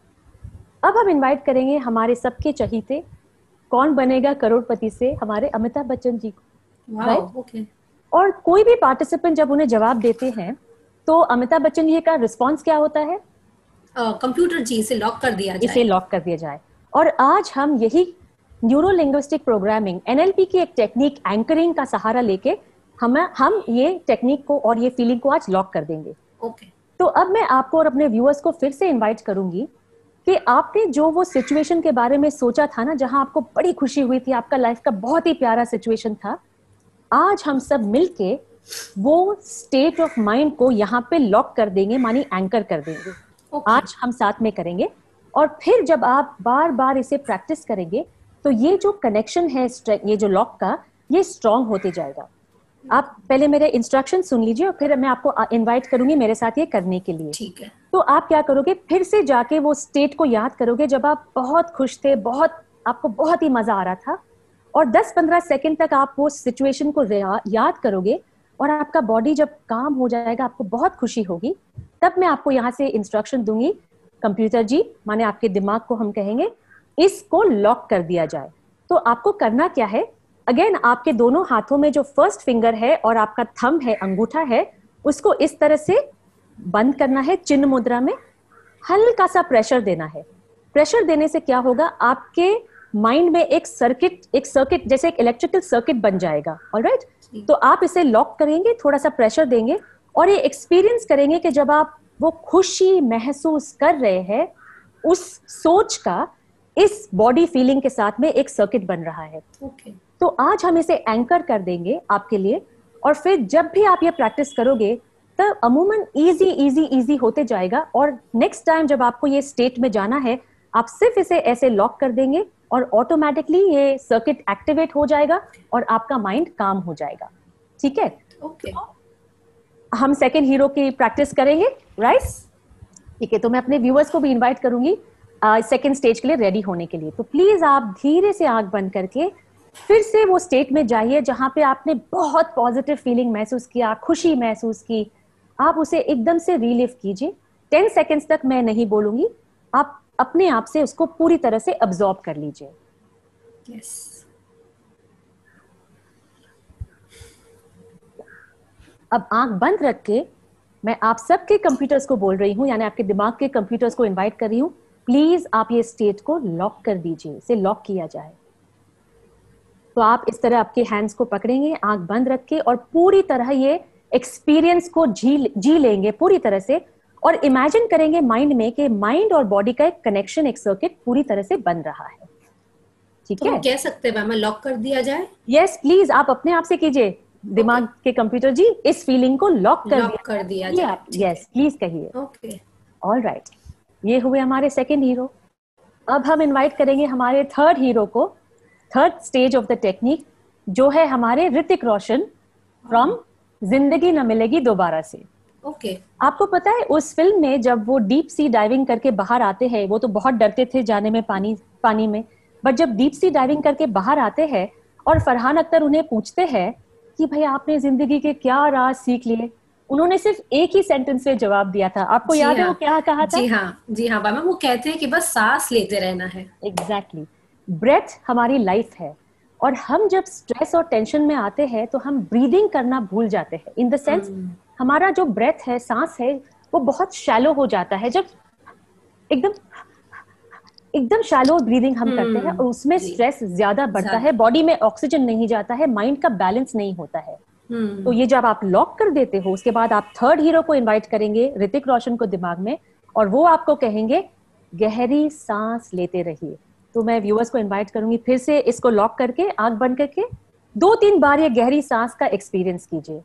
अब हम इनवाइट करेंगे हमारे सबके चहीते कौन बनेगा करोड़पति से हमारे अमिताभ बच्चन जी को। राइट? और कोई भी पार्टिसिपेंट जब उन्हें जवाब देते हैं तो अमिताभ बच्चन जी का रिस्पॉन्स क्या होता है? कंप्यूटर जी इसे लॉक कर दिया जाए, इसे लॉक कर दिया जाए। और आज हम यही न्यूरो लिंग्विस्टिक प्रोग्रामिंग, एनएलपी की एक टेक्निक एंकरिंग का सहारा लेके हम ये टेक्निक को और ये फीलिंग को आज लॉक कर देंगे। तो अब मैं आपको और अपने व्यूअर्स को फिर से इनवाइट करूंगी कि आपने जो वो सिचुएशन के बारे में सोचा था ना, जहां आपको बड़ी खुशी हुई थी, आपका लाइफ का बहुत ही प्यारा सिचुएशन था, आज हम सब मिलके वो स्टेट ऑफ माइंड को यहाँ पे लॉक कर देंगे, मानी एंकर कर देंगे। आज हम साथ में करेंगे और फिर जब आप बार बार इसे प्रैक्टिस करेंगे तो ये जो कनेक्शन है, ये जो लॉक का, ये स्ट्रांग होते जाएगा। आप पहले मेरे इंस्ट्रक्शन सुन लीजिए और फिर मैं आपको इनवाइट करूंगी मेरे साथ ये करने के लिए। ठीक है। तो आप क्या करोगे, फिर से जाके वो स्टेट को याद करोगे जब आप बहुत खुश थे, आपको बहुत ही मजा आ रहा था, और 10-15 सेकंड तक आप वो सिचुएशन को याद करोगे और आपका बॉडी जब काम हो जाएगा, आपको बहुत खुशी होगी। तब मैं आपको यहाँ से इंस्ट्रक्शन दूंगी, कंप्यूटर जी, माने आपके दिमाग को हम कहेंगे इसको लॉक कर दिया जाए। तो आपको करना क्या है, अगेन आपके दोनों हाथों में जो फर्स्ट फिंगर है और आपका थंब है, अंगूठा है, उसको इस तरह से बंद करना है, चिन्ह मुद्रा में हल्का सा प्रेशर देना है। प्रेशर देने से क्या होगा, आपके माइंड में एक सर्किट जैसे एक इलेक्ट्रिकल सर्किट बन जाएगा। ऑलराइट? तो आप इसे लॉक करेंगे, थोड़ा सा प्रेशर देंगे और ये एक्सपीरियंस करेंगे कि जब आप वो खुशी महसूस कर रहे हैं, उस सोच का इस बॉडी फीलिंग के साथ में एक सर्किट बन रहा है। तो आज हम इसे एंकर कर देंगे आपके लिए, और फिर जब भी आप ये प्रैक्टिस करोगे तब अमूमन इजी होते जाएगा, और नेक्स्ट टाइम जब आपको ये स्टेट में जाना है, आप सिर्फ इसे ऐसे लॉक कर देंगे और ऑटोमेटिकली ये सर्किट एक्टिवेट हो जाएगा और आपका माइंड काम हो जाएगा। ठीक है? ओके। हम सेकेंड हीरो की प्रैक्टिस करेंगे, राइट? ठीक है, तो मैं अपने व्यूअर्स को भी इन्वाइट करूंगी सेकेंड स्टेज के लिए रेडी होने के लिए। तो प्लीज आप धीरे से आंख बंद करके फिर से वो स्टेट में जाइए जहां पे आपने बहुत पॉजिटिव फीलिंग महसूस किया, खुशी महसूस की, आप उसे एकदम से रिलीव कीजिए। 10 सेकेंड्स तक मैं नहीं बोलूंगी, आप अपने आप से उसको पूरी तरह से अब्सॉर्ब कर लीजिए। यस। अब आंख बंद रख के मैं आप सबके कंप्यूटर्स को बोल रही हूँ, यानी आपके दिमाग के कंप्यूटर्स को इनवाइट कर रही हूँ, प्लीज आप ये स्टेट को लॉक कर दीजिए, इसे लॉक किया जाए। तो आप इस तरह आपके हैंड्स को पकड़ेंगे आंख बंद रख के और पूरी तरह ये एक्सपीरियंस को जी लेंगे पूरी तरह से, और इमेजिन करेंगे माइंड में कि माइंड और बॉडी का एक कनेक्शन, एक सर्किट पूरी तरह से बन रहा है। ठीक है? हम कह सकते हैं मैम लॉक कर दिया जाए? यस प्लीज, आप अपने आप से कीजिए, दिमाग के कंप्यूटर जी इस फीलिंग को लॉक कर दिया जाए। यस प्लीज कहिए। Okay, alright. ये हुए हमारे सेकेंड हीरो। अब हम इनवाइट करेंगे हमारे थर्ड हीरो को, third stage of the technique, जो है हमारे ऋतिक रोशन फ्रॉम जिंदगी न मिलेगी दोबारा से। ओके। आपको पता है उस फिल्म में जब वो डीप सी डाइविंग करके बाहर आते हैं, वो तो बहुत डरते थे जाने में पानी में, बट जब डीप सी डाइविंग करके बाहर आते हैं और फरहान अख्तर उन्हें पूछते हैं कि भाई आपने जिंदगी के क्या राज सीख लिए, उन्होंने सिर्फ एक ही सेंटेंस से जवाब दिया था। आपको याद है वो क्या कहा था? जी हाँ मैम, वो कहते हैं कि बस सांस लेते रहना है। एग्जैक्टली। ब्रेथ हमारी लाइफ है, और हम जब स्ट्रेस और टेंशन में आते हैं तो हम ब्रीदिंग करना भूल जाते हैं। इन द सेंस हमारा जो ब्रेथ है, सांस है, वो बहुत शैलो हो जाता है। जब एकदम एकदम शैलो ब्रीदिंग हम करते हैं और उसमें स्ट्रेस ज्यादा बढ़ता है, बॉडी में ऑक्सीजन नहीं जाता है, माइंड का बैलेंस नहीं होता है। तो ये जब आप लॉक कर देते हो, उसके बाद आप थर्ड हीरो को इनवाइट करेंगे, ऋतिक रोशन को दिमाग में, और वो आपको कहेंगे गहरी सांस लेते रहिए। तो मैं व्यूअर्स को इनवाइट करूंगी, फिर से इसको लॉक करके आंख बंद करके 2-3 बार ये गहरी सांस का एक्सपीरियंस कीजिए।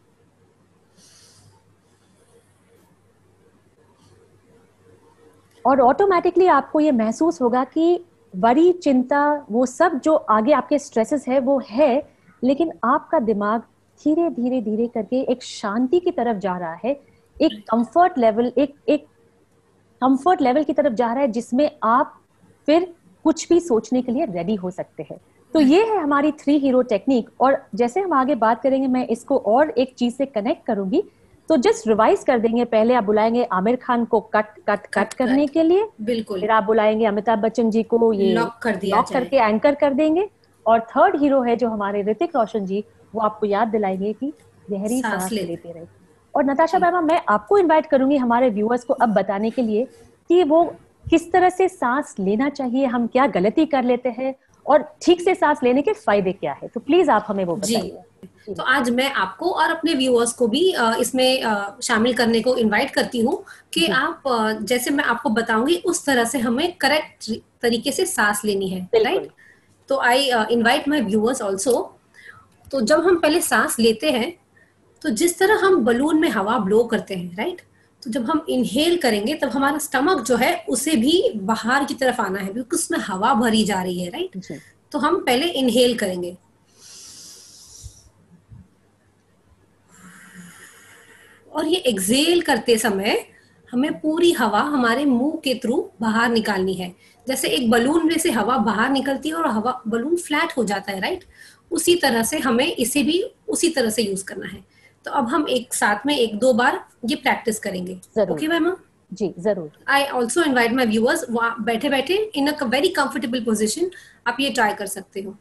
और ऑटोमेटिकली आपको ये महसूस होगा कि बड़ी चिंता, वो सब जो आगे आपके स्ट्रेसेस है वो है, लेकिन आपका दिमाग धीरे धीरे धीरे करके एक शांति की तरफ जा रहा है, एक कंफर्ट लेवल, एक कंफर्ट लेवल की तरफ जा रहा है, जिसमें आप फिर कुछ भी सोचने के लिए रेडी हो सकते हैं। तो ये है हमारी 3 हीरो टेक्निक। और जैसे हम आगे बात करेंगे, मैं इसको और एक चीज से कनेक्ट करूंगी, तो जस्ट रिवाइज कर देंगे। पहले आप बुलाएंगे आमिर खान को कट करने के लिए, बिल्कुल। फिर आप बुलाएंगे अमिताभ बच्चन जी को ये लॉक करके एंकर कर देंगे, और थर्ड हीरो है जो हमारे ऋतिक रोशन जी, वो आपको याद दिलाएंगे कि गहरी सांस लेते रहे। और नताशा मैम, मैं आपको इनवाइट करूंगी हमारे व्यूअर्स को अब बताने के लिए कि वो किस तरह से सांस लेना चाहिए, हम क्या गलती कर लेते हैं, और ठीक से सांस लेने के फायदे क्या है। तो प्लीज आप हमें वो बताइए। तो आज मैं आपको और अपने व्यूअर्स को भी इसमें शामिल करने को इनवाइट करती हूँ कि आप जैसे मैं आपको बताऊंगी उस तरह से हमें करेक्ट तरीके से सांस लेनी है, राइट। तो I invite my viewers also. तो जब हम पहले सांस लेते हैं, तो जिस तरह हम बलून में हवा ब्लो करते हैं, राइट, तो जब हम इनहेल करेंगे तब हमारा स्टमक जो है उसे भी बाहर की तरफ आना है, क्योंकि उसमें हवा भरी जा रही है, राइट। तो हम पहले इनहेल करेंगे, और ये एक्सेल करते समय हमें पूरी हवा हमारे मुंह के थ्रू बाहर निकालनी है। जैसे एक बलून में से हवा बाहर निकलती है और हवा बलून फ्लैट हो जाता है, राइट, उसी तरह से हमें इसे भी उसी तरह से यूज करना है। तो अब हम एक साथ में 1-2 बार ये प्रैक्टिस करेंगे। Okay ma'am? जी जरूर। I also invite my viewers, बैठे बैठे in a very comfortable position आप ये ट्राई कर सकते हो।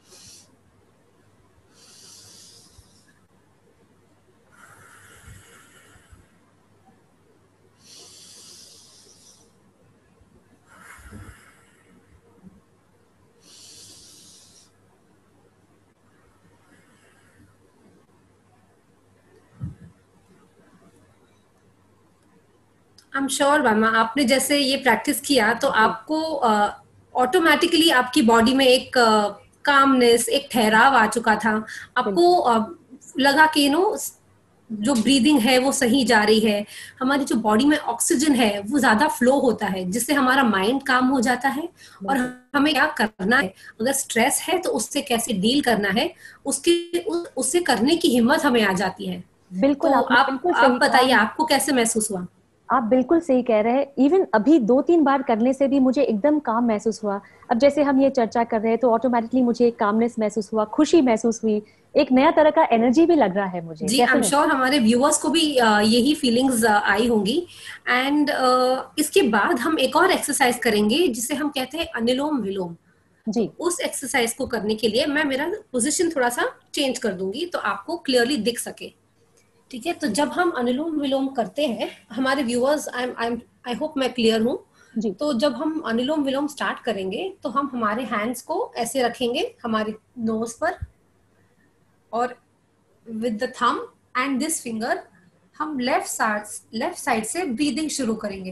आई एम श्योर मामा, आपने जैसे ये प्रैक्टिस किया तो आपको ऑटोमेटिकली आपकी बॉडी में एक कामनेस, एक ठहराव आ चुका था। आपको लगा कि जो ब्रीदिंग है वो सही जा रही है, हमारी जो बॉडी में ऑक्सीजन है वो ज्यादा फ्लो होता है, जिससे हमारा माइंड काम हो जाता है। और हमें क्या करना है, अगर स्ट्रेस है तो उससे कैसे डील करना है, उससे करने की हिम्मत हमें आ जाती है। बिल्कुल। तो आप बताइए, आपको कैसे महसूस हुआ? आप बिल्कुल सही कह रहे हैं। इवन अभी 2-3 बार करने से भी मुझे एकदम काम महसूस हुआ। अब जैसे हम ये चर्चा कर रहे हैं तो ऑटोमेटिकली मुझे एक कामनेस महसूस हुआ, खुशी महसूस हुई, एक नया तरह का एनर्जी भी लग रहा है मुझे। जी, आई एम श्योर हमारे व्यूअर्स को भी यही फीलिंग्स आई होंगी। एंड इसके बाद हम एक और एक्सरसाइज करेंगे जिसे हम कहते हैं अनुलोम विलोम। जी। तो उस एक्सरसाइज को करने के लिए मैं मेरा पोजीशन थोड़ा सा चेंज कर दूंगी तो आपको क्लियरली दिख सके। ठीक है, तो जब हम अनुलोम विलोम करते हैं, हमारे व्यूअर्स, आई होप मैं क्लियर हूँ। तो जब हम अनुलोम विलोम स्टार्ट करेंगे तो हम हमारे हैंड्स को ऐसे रखेंगे हमारे नोज पर, और with the thumb and this finger हम लेफ्ट साइड से ब्रीदिंग शुरू करेंगे,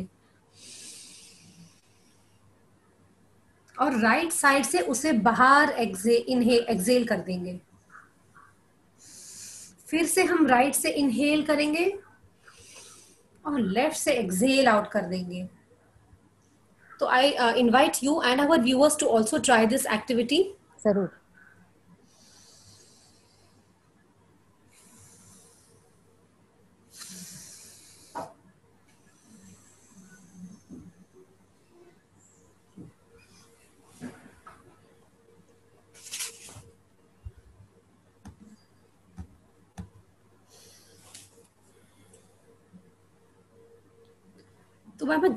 और राइट साइड से उसे बाहर एक्सेल कर देंगे। फिर से हम राइट से इनहेल करेंगे और लेफ्ट से एक्सेल आउट कर देंगे। तो I invite you and our viewers to also try this activity. जरूर। तो बाबा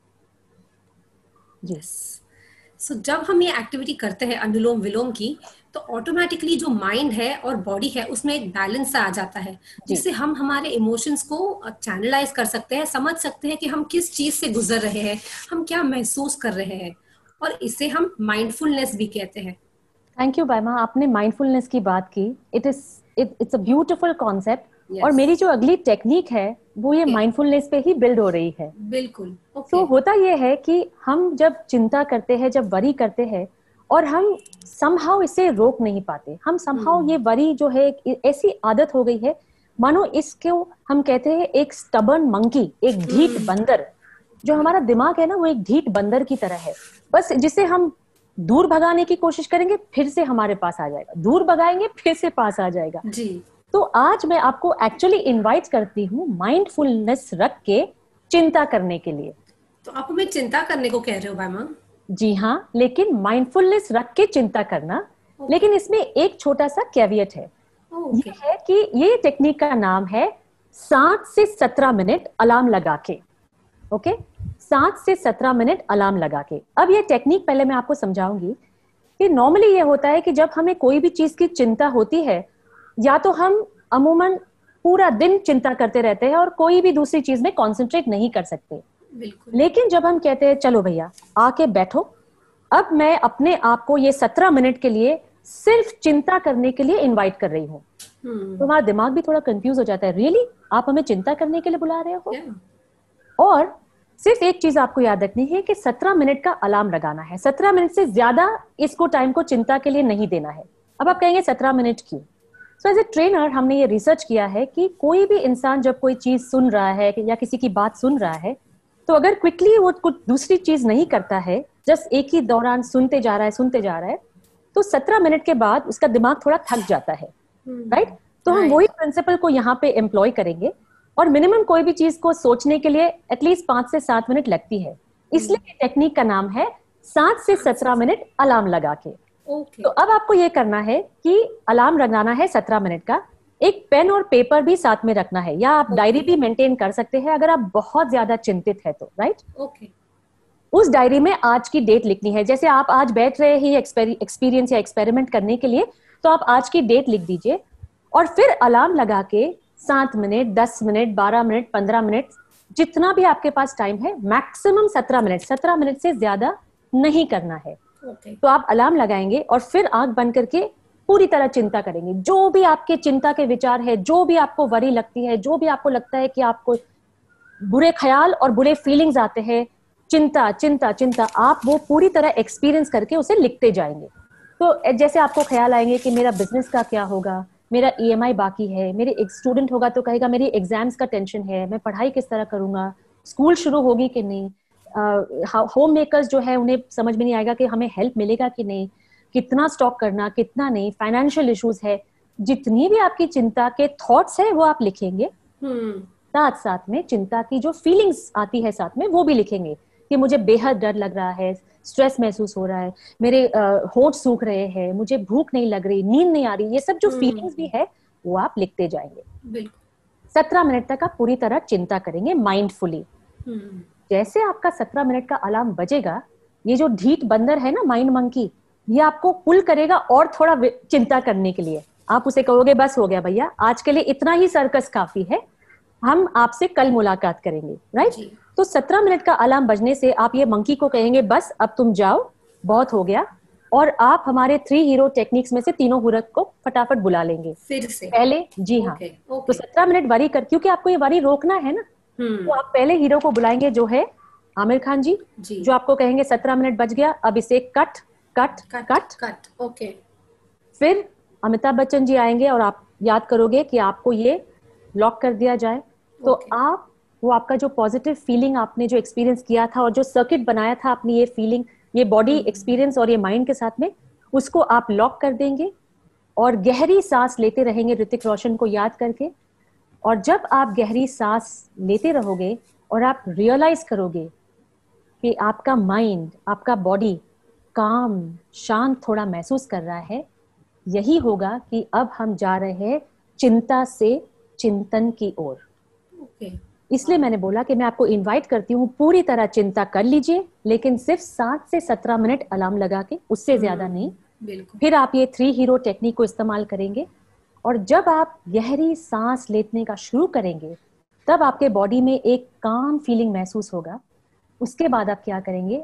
जब हम ये एक्टिविटी करते हैं अनुलोम विलोम की, तो ऑटोमेटिकली जो माइंड है और बॉडी है उसमें एक बैलेंस आ जाता है, जिससे हम हमारे इमोशंस को चैनलाइज कर सकते हैं, समझ सकते हैं कि हम किस चीज से गुजर रहे हैं, हम क्या महसूस कर रहे हैं, और इसे हम माइंडफुलनेस भी कहते हैं। थैंक यू बायमा, आपने माइंडफुलनेस की बात की। It's a beautiful concept. और मेरी जो अगली टेक्निक है वो ये माइंडफुलनेस पे ही बिल्ड हो रही है। बिल्कुल। तो होता ये है कि हम जब चिंता करते हैं, जब वरी करते हैं, और हम समहाउ इसे रोक नहीं पाते, हम समहाउ ये वरी जो है ऐसी आदत हो गई है, मानो इसको हम कहते हैं एक स्टबर्न मंकी, एक ढीठ बंदर। जो हमारा दिमाग है ना, वो एक ढीठ बंदर की तरह है। बस जिसे हम दूर भगाने की कोशिश करेंगे फिर से हमारे पास आ जाएगा, दूर भगाएंगे फिर से पास आ जाएगा जी। तो आज मैं आपको एक्चुअली इनवाइट करती हूँ माइंडफुलनेस रख के चिंता करने के लिए। तो आप हमें चिंता करने को कह रहे हो बायमा? जी हाँ, लेकिन माइंडफुलनेस रख के चिंता करना। लेकिन इसमें एक छोटा सा कैवियट है। ये है कि ये टेक्निक का नाम है 7 से 17 मिनट अलार्म लगा के। ओके, 7 से 17 मिनट अलार्म लगा के। अब ये टेक्निक पहले मैं आपको समझाऊंगी कि नॉर्मली ये होता है कि जब हमें कोई भी चीज की चिंता होती है, या तो हम अमूमन पूरा दिन चिंता करते रहते हैं और कोई भी दूसरी चीज में कॉन्सेंट्रेट नहीं कर सकते। लेकिन जब हम कहते हैं चलो भैया आके बैठो, अब मैं अपने आप को ये 17 मिनट के लिए सिर्फ चिंता करने के लिए इनवाइट कर रही हूँ, तो हमारा दिमाग भी थोड़ा कंफ्यूज हो जाता है। रियली आप हमें चिंता करने के लिए बुला रहे हो? और सिर्फ एक चीज आपको याद रखनी है कि 17 मिनट का अलार्म लगाना है। 17 मिनट से ज्यादा इसको टाइम को चिंता के लिए नहीं देना है। अब आप कहेंगे 17 मिनट क्यों? सो एज ए ट्रेनर हमने ये रिसर्च किया है कि कोई भी इंसान जब कोई चीज सुन रहा है या किसी की बात सुन रहा है, तो अगर क्विकली वो कुछ दूसरी चीज नहीं करता है, जस्ट एक ही दौरान सुनते जा रहा है, तो 17 मिनट के बाद उसका दिमाग थोड़ा थक जाता है। राइट? तो हम वही प्रिंसिपल को यहाँ पे एम्प्लॉय करेंगे, और मिनिमम कोई भी चीज को सोचने के लिए एटलीस्ट 5 से 7 मिनट लगती है। इसलिए टेक्निक का नाम है 7 से 17 मिनट अलार्म लगा के। तो अब आपको ये करना है कि अलार्म लगाना है 17 मिनट का। एक पेन और पेपर भी साथ में रखना है, या आप डायरी भी मेंटेन कर सकते हैं अगर आप बहुत ज्यादा चिंतित है तो। राइट? उस डायरी में आज की डेट लिखनी है। जैसे आप आज बैठ रहे हैं एक्सपीरियंस या एक्सपेरिमेंट करने के लिए, तो आप आज की डेट लिख दीजिए, और फिर अलार्म लगा के 7 मिनट, 10 मिनट, 12 मिनट, 15 मिनट, जितना भी आपके पास टाइम है, मैक्सिमम 17 मिनट, 17 मिनट से ज्यादा नहीं करना है। तो आप अलार्म लगाएंगे और फिर आंख बंद करके पूरी तरह चिंता करेंगे। जो भी आपके चिंता के विचार है, जो भी आपको वरी लगती है, जो भी आपको लगता है कि आपको बुरे ख्याल और बुरे फीलिंग्स आते हैं, चिंता चिंता चिंता, आप वो पूरी तरह एक्सपीरियंस करके उसे लिखते जाएंगे। तो जैसे आपको ख्याल आएंगे कि मेरा बिजनेस का क्या होगा, मेरा ईएमआई बाकी है, मेरे एक स्टूडेंट होगा तो कहेगा मेरी एग्जाम्स का टेंशन है, मैं पढ़ाई किस तरह करूंगा, स्कूल शुरू होगी कि नहीं, होम मेकर्स जो है उन्हें समझ में नहीं आएगा कि हमें हेल्प मिलेगा कि नहीं, कितना स्टॉक करना, कितना नहीं, फाइनेंशियल इश्यूज है। जितनी भी आपकी चिंता के थॉट्स है वो आप लिखेंगे। साथ साथ में चिंता की जो फीलिंग्स आती है साथ में वो भी लिखेंगे कि मुझे बेहद डर लग रहा है, स्ट्रेस महसूस हो रहा है, मेरे होंठ सूख रहे हैं, मुझे भूख नहीं लग रही, नींद नहीं आ रही। ये सब जो फीलिंग्स भी है वो आप लिखते जाएंगे। 17 मिनट तक आप पूरी तरह चिंता करेंगे माइंडफुली। जैसे आपका 17 मिनट का अलार्म बजेगा, ये जो ढीठ बंदर है ना, माइंड मंकी, ये आपको पुल करेगा और थोड़ा चिंता करने के लिए। आप उसे कहोगे बस हो गया भैया, आज के लिए इतना ही सर्कस काफी है, हम आपसे कल मुलाकात करेंगे। राइट? तो 17 मिनट का अलार्म बजने से आप ये मंकी को कहेंगे बस अब तुम जाओ, बहुत हो गया, और आप हमारे 3 हीरो टेक्निक्स में से तीनों हीरो को फटाफट बुला लेंगे फिर से पहले। जी हाँ। तो 17 मिनट वरी कर, क्योंकि आपको ये वरी रोकना है ना, तो आप पहले हीरो को बुलाएंगे जो है आमिर खान जी, जो आपको कहेंगे 17 मिनट बज गया, अब इसे cut cut cut cut. Okay. फिर अमिताभ बच्चन जी आएंगे और आप याद करोगे कि आपको ये लॉक कर दिया जाए। तो आप वो आपका जो पॉजिटिव फीलिंग आपने जो एक्सपीरियंस किया था और जो सर्किट बनाया था अपनी ये फीलिंग, ये बॉडी एक्सपीरियंस और ये माइंड के साथ में, उसको आप लॉक कर देंगे और गहरी सांस लेते रहेंगे ऋतिक रोशन को याद करके। और जब आप गहरी सांस लेते रहोगे और आप रियलाइज करोगे कि आपका माइंड, आपका बॉडी काम, शांत थोड़ा महसूस कर रहा है, यही होगा कि अब हम जा रहे हैं चिंता से चिंतन की ओर। इसलिए मैंने बोला कि मैं आपको इनवाइट करती हूँ, पूरी तरह चिंता कर लीजिए, लेकिन सिर्फ 7 से 17 मिनट अलार्म लगा के, उससे ज्यादा नहीं। बिल्कुल। फिर आप ये 3 हीरो टेक्निक को इस्तेमाल करेंगे, और जब आप गहरी सांस लेने का शुरू करेंगे तब आपके बॉडी में एक काम फीलिंग महसूस होगा। उसके बाद आप क्या करेंगे,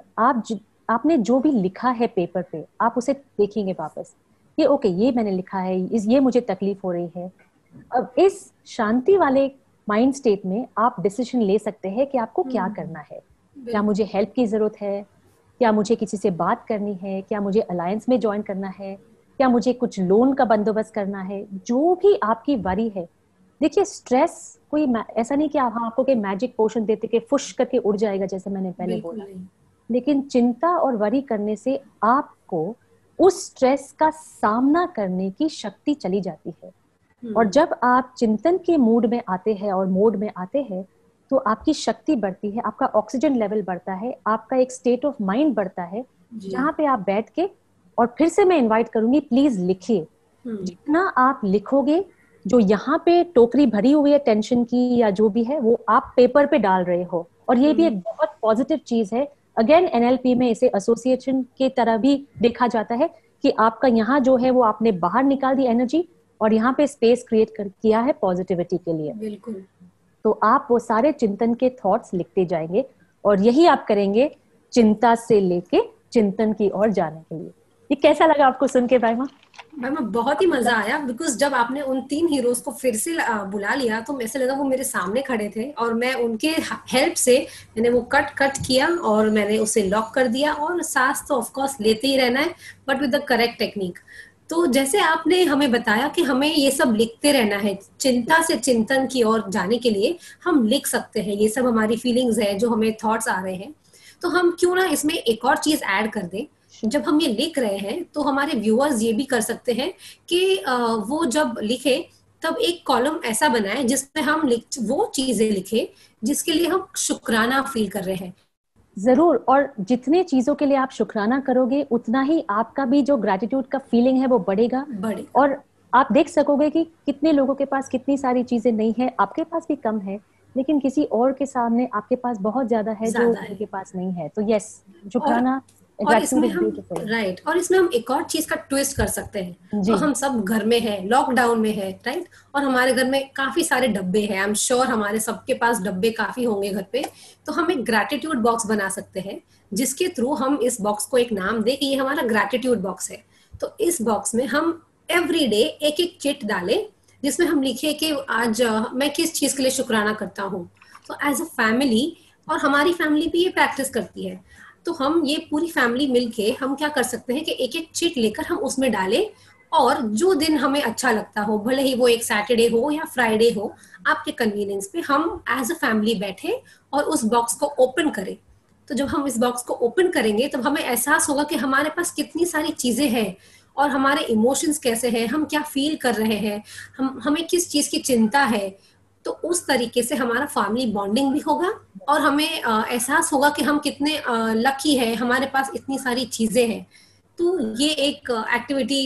आपने जो भी लिखा है पेपर पे आप उसे देखेंगे वापस, कि ओके ये मैंने लिखा है, ये मुझे तकलीफ हो रही है। अब इस शांति वाले माइंड स्टेट में आप डिसीजन ले सकते हैं कि आपको क्या करना है। क्या मुझे हेल्प की जरूरत है, क्या मुझे किसी से बात करनी है, क्या मुझे अलायंस में ज्वाइन करना है, क्या मुझे कुछ लोन का बंदोबस्त करना है। जो भी आपकी वरी है, देखिए स्ट्रेस कोई ऐसा नहीं कि आपको के मैजिक पोशन देते कि फुश करके उड़ जाएगा जैसे मैंने पहले बोला, लेकिन चिंता और वरी करने से आपको उस स्ट्रेस का सामना करने की शक्ति चली जाती है। और जब आप चिंतन के मूड में आते हैं और मोड में आते हैं तो आपकी शक्ति बढ़ती है, आपका ऑक्सीजन लेवल बढ़ता है, आपका एक स्टेट ऑफ माइंड बढ़ता है, जहाँ पे आप बैठ के, और फिर से मैं इनवाइट करूंगी प्लीज लिखिए। जितना आप लिखोगे, जो यहाँ पे टोकरी भरी हुई है टेंशन की या जो भी है, वो आप पेपर पे डाल रहे हो, और ये भी एक बहुत पॉजिटिव चीज है। अगेन एनएलपी में इसे एसोसिएशन के तरह भी देखा जाता है कि आपका यहाँ जो है वो आपने बाहर निकाल दी एनर्जी, और यहाँ पे स्पेस क्रिएट किया है पॉजिटिविटी के लिए। बिल्कुल। तो आप वो सारे चिंतन के थॉट्स लिखते जाएंगे, और यही आप करेंगे चिंता से लेके चिंतन की ओर जाने के लिए। ये कैसा लगा आपको सुन के बायमा? मैम बहुत ही मजा आया, बिकॉज जब आपने उन 3 हीरोज को फिर से बुला लिया तो ऐसे लगा वो मेरे सामने खड़े थे, और मैं उनके हेल्प से मैंने वो कट किया और मैंने उसे लॉक कर दिया। और सांस तो ऑफ कोर्स लेते ही रहना है, but with the correct technique. तो जैसे आपने हमें बताया कि हमें ये सब लिखते रहना है, चिंता से चिंतन की ओर जाने के लिए हम लिख सकते हैं, ये सब हमारी फीलिंग्स है, जो हमें थॉट्स आ रहे हैं। तो हम क्यों ना इसमें एक और चीज ऐड कर दें। जब हम ये लिख रहे हैं तो हमारे व्यूअर्स ये भी कर सकते हैं कि वो जब लिखे तब एक कॉलम ऐसा बनाए जिसमें हम वो चीजें लिखे जिसके लिए हम शुक्राना फील कर रहे हैं। जरूर, और जितने चीजों के लिए आप शुक्राना करोगे उतना ही आपका भी जो ग्रेटिट्यूड का फीलिंग है वो बढ़ेगा। और आप देख सकोगे कि कितने लोगों के पास कितनी सारी चीजें नहीं है, आपके पास भी कम है, लेकिन किसी और के सामने आपके पास बहुत ज्यादा है जो उनके पास नहीं है। तो यस, शुक्राना। और इसमें हम राइट, और इसमें हम एक और चीज का ट्विस्ट कर सकते हैं। तो हम सब घर में हैं, लॉकडाउन में है, राइट, और हमारे घर में काफी सारे डब्बे हैं, आई एम श्योर हमारे सबके पास डब्बे काफी होंगे घर पे। तो हम एक ग्रैटिट्यूड बॉक्स बना सकते हैं जिसके थ्रू हम इस बॉक्स को एक नाम दे कि ये हमारा ग्रैटिट्यूड बॉक्स है। तो इस बॉक्स में हम एवरी डे एक एक चिट डालें जिसमें हम लिखे कि आज मैं किस चीज के लिए शुक्राना करता हूँ। तो एज अ फैमिली, और हमारी फैमिली भी ये प्रैक्टिस करती है, तो हम ये पूरी फैमिली मिलके हम क्या कर सकते हैं कि एक एक चिट लेकर हम उसमें डालें, और जो दिन हमें अच्छा लगता हो, भले ही वो एक सैटरडे हो या फ्राइडे हो, आपके कन्वीनियंस पे हम एज अ फैमिली बैठे और उस बॉक्स को ओपन करें। तो जब हम इस बॉक्स को ओपन करेंगे तब हमें एहसास होगा कि हमारे पास कितनी सारी चीजें हैं और हमारे इमोशंस कैसे हैं, हम क्या फील कर रहे हैं, हमें किस चीज की चिंता है। तो उस तरीके से हमारा फैमिली बॉन्डिंग भी होगा और हमें एहसास होगा कि हम कितने लकी है, हमारे पास इतनी सारी चीजें हैं। तो ये एक एक्टिविटी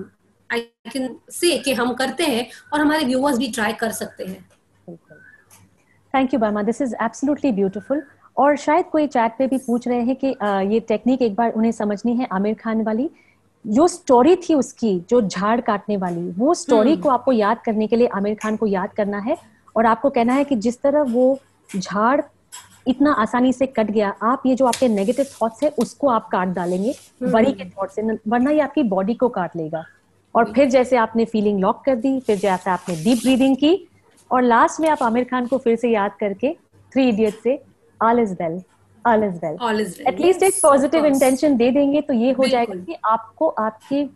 आई कैन से कि हम करते हैं और हमारे व्यूअर्स भी ट्राई कर सकते हैं। Thank you Bayma, this is absolutely beautiful. और शायद कोई चैट पे भी पूछ रहे हैं कि ये टेक्निक एक बार उन्हें समझनी है। आमिर खान वाली जो स्टोरी थी उसकी, जो झाड़ काटने वाली, वो स्टोरी को आपको याद करने के लिए आमिर खान को याद करना है, और आपको कहना है कि जिस तरह वो झाड़ इतना आसानी से कट गया, आप ये जो आपके नेगेटिव थॉट्स है उसको आप काट डालेंगे बड़ी के थॉट से, वरना ये आपकी बॉडी को काट लेगा। और फिर जैसे आपने फीलिंग लॉक कर दी, फिर जैसे आपने डीप ब्रीदिंग की, और लास्ट में आप आमिर खान को फिर से याद करके 3 इडियट से all is well, all is well, at least एक पॉजिटिव इंटेंशन दे देंगे तो ये हो जाएगा कि आपको आपकी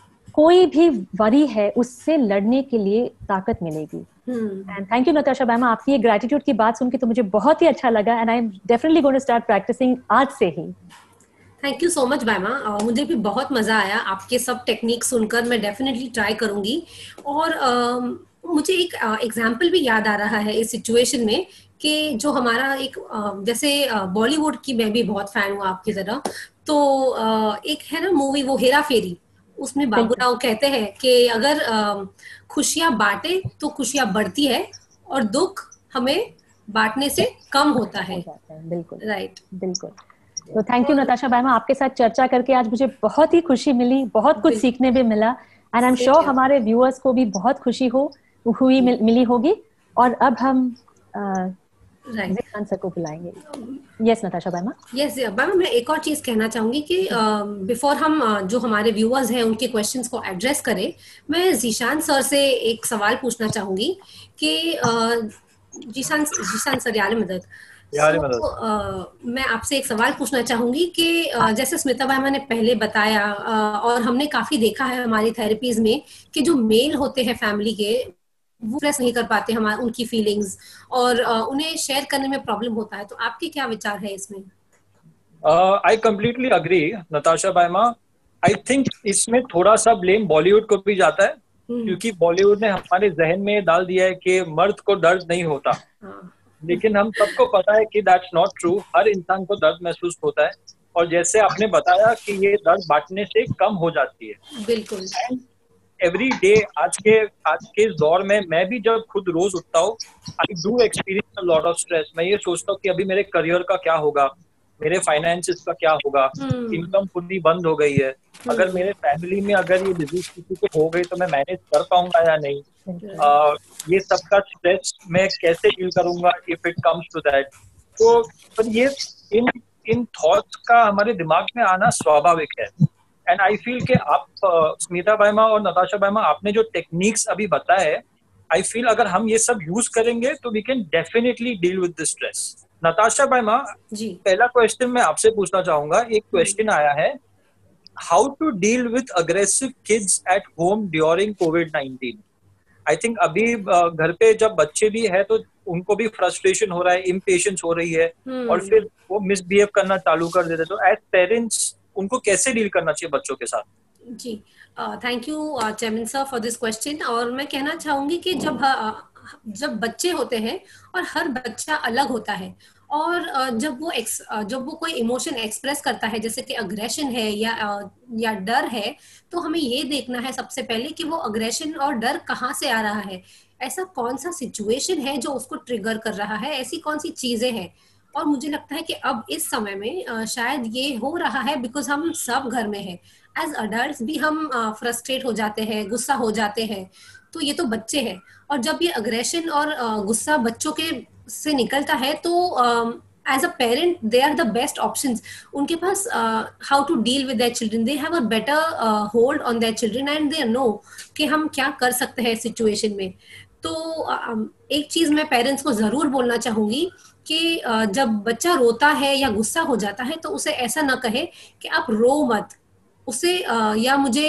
कोई भी वरी है उससे लड़ने के लिए ताकत मिलेगी। And thank you Natasha Bayma, आपकी ये ग्रेटिट्यूड की बात सुन के तो मुझे बहुत ही अच्छा लगा, and I am definitely going to start practising आज से ही। Thank you so much Bayma, मुझे भी बहुत मजा आया आपके सब टेक्निक सुनकर, मैं डेफिनेटली ट्राई करूंगी। और मुझे एक एग्जाम्पल भी याद आ रहा है इस सिचुएशन में कि जो हमारा एक जैसे बॉलीवुड की मैं भी बहुत फैन हूँ आपकी तरह। तो एक है ना मूवी वो हेरा फेरी, उसमें बाबूराव कहते हैं कि अगर खुशियां बांटे तो खुशियां बढ़ती है और दुख हमें बांटने से कम होता है। बिल्कुल राइट, बिल्कुल। तो थैंक यू नताशा बायमा, आपके साथ चर्चा करके आज मुझे बहुत ही खुशी मिली, बहुत कुछ सीखने भी मिला, एंड आई एम श्योर हमारे व्यूअर्स को भी बहुत खुशी मिली होगी। और अब हम आंसर को बुलाएंगे। यस नताशा बायमा। यस बायमा, मैं एक और चीज कहना चाहूंगी कि बिफोर हम जो हमारे व्यूअर्स हैं उनके क्वेश्चंस को एड्रेस करें, मैं जीशान सर से एक सवाल पूछना चाहूंगी कि जीशान सर यार मदद मैं आपसे एक सवाल पूछना चाहूंगी कि जैसे स्मिता बायमा ने पहले बताया और हमने काफी देखा है हमारी थेरेपीज में कि जो मेल होते हैं फैमिली के, वो एक्सप्रेस नहीं कर पाते हमारे उनकी फीलिंग्स, और उन्हें शेयर करने में प्रॉब्लम होता है। तो आपके क्या विचार है इसमें? I completely agree Natasha Bayma. I think इसमें थोड़ा सा ब्लेम बॉलीवुड को भी जाता है, क्योंकि बॉलीवुड ने हमारे जहन में डाल दिया है कि मर्द को दर्द नहीं होता। लेकिन हम सबको पता है कि दैट्स नॉट ट्रू। हर इंसान को दर्द महसूस होता है, और जैसे आपने बताया कि ये दर्द बांटने से कम हो जाती है। बिल्कुल। एवरी डे आज के दौर में मैं भी जब खुद रोज उठता हूँ, I do experience a lot of stress. मैं ये सोचता हूँ कि अभी मेरे करियर का क्या होगा, मेरे फाइनेंसेस का क्या होगा, इनकम पूरी बंद हो गई है, अगर मेरे फैमिली में अगर ये डिजीज किसी को हो गई तो मैं मैनेज कर पाऊंगा या नहीं, ये सब का स्ट्रेस मैं कैसे डील करूंगा if it comes to that. तो पर ये इन थॉट्स का हमारे दिमाग में आना स्वाभाविक है। एंड आई फील कि आप स्मिता बायमा और नताशा बायमा, आपने जो टेक्निक्स अभी बताए, आई फील अगर हम ये सब यूज करेंगे तो we can definitely deal with the stress. Natasha Bayma, पहला क्वेश्चन मैं आपसे पूछना चाहूंगा। एक क्वेश्चन आया है, how to deal with aggressive kids at home during कोविड-19। आई थिंक अभी घर पे जब बच्चे भी है तो उनको भी फ्रस्ट्रेशन हो रहा है, इम्पेशंस हो रही है, और फिर वो मिसबिहेव करना चालू कर देते। तो एज पेरेंट्स उनको कैसे डील करना चाहिए बच्चों के साथ? जी, thank you chairman sir for this question. और मैं कहना चाहूंगी कि जब बच्चे होते हैं और हर बच्चा अलग होता है, और जब वो कोई इमोशन एक्सप्रेस करता है, जैसे कि अग्रेशन है या डर है, तो हमें ये देखना है सबसे पहले कि वो अग्रेशन और डर कहाँ से आ रहा है, ऐसा कौन सा सिचुएशन है जो उसको ट्रिगर कर रहा है, ऐसी कौन सी चीजें हैं। और मुझे लगता है कि अब इस समय में शायद ये हो रहा है बिकॉज हम सब घर में हैं। एज अडल्ट भी हम फ्रस्ट्रेट हो जाते हैं, गुस्सा हो जाते हैं, तो ये तो बच्चे हैं। और जब ये अग्रेशन और गुस्सा बच्चों के से निकलता है, तो as a parent they are the best options. उनके पास how to deal with their children, they have a better hold on their children and they know कि हम क्या कर सकते हैं सिचुएशन में। तो एक चीज मैं पेरेंट्स को जरूर बोलना चाहूंगी कि जब बच्चा रोता है या गुस्सा हो जाता है, तो उसे ऐसा ना कहे कि आप रो मत, उसे या मुझे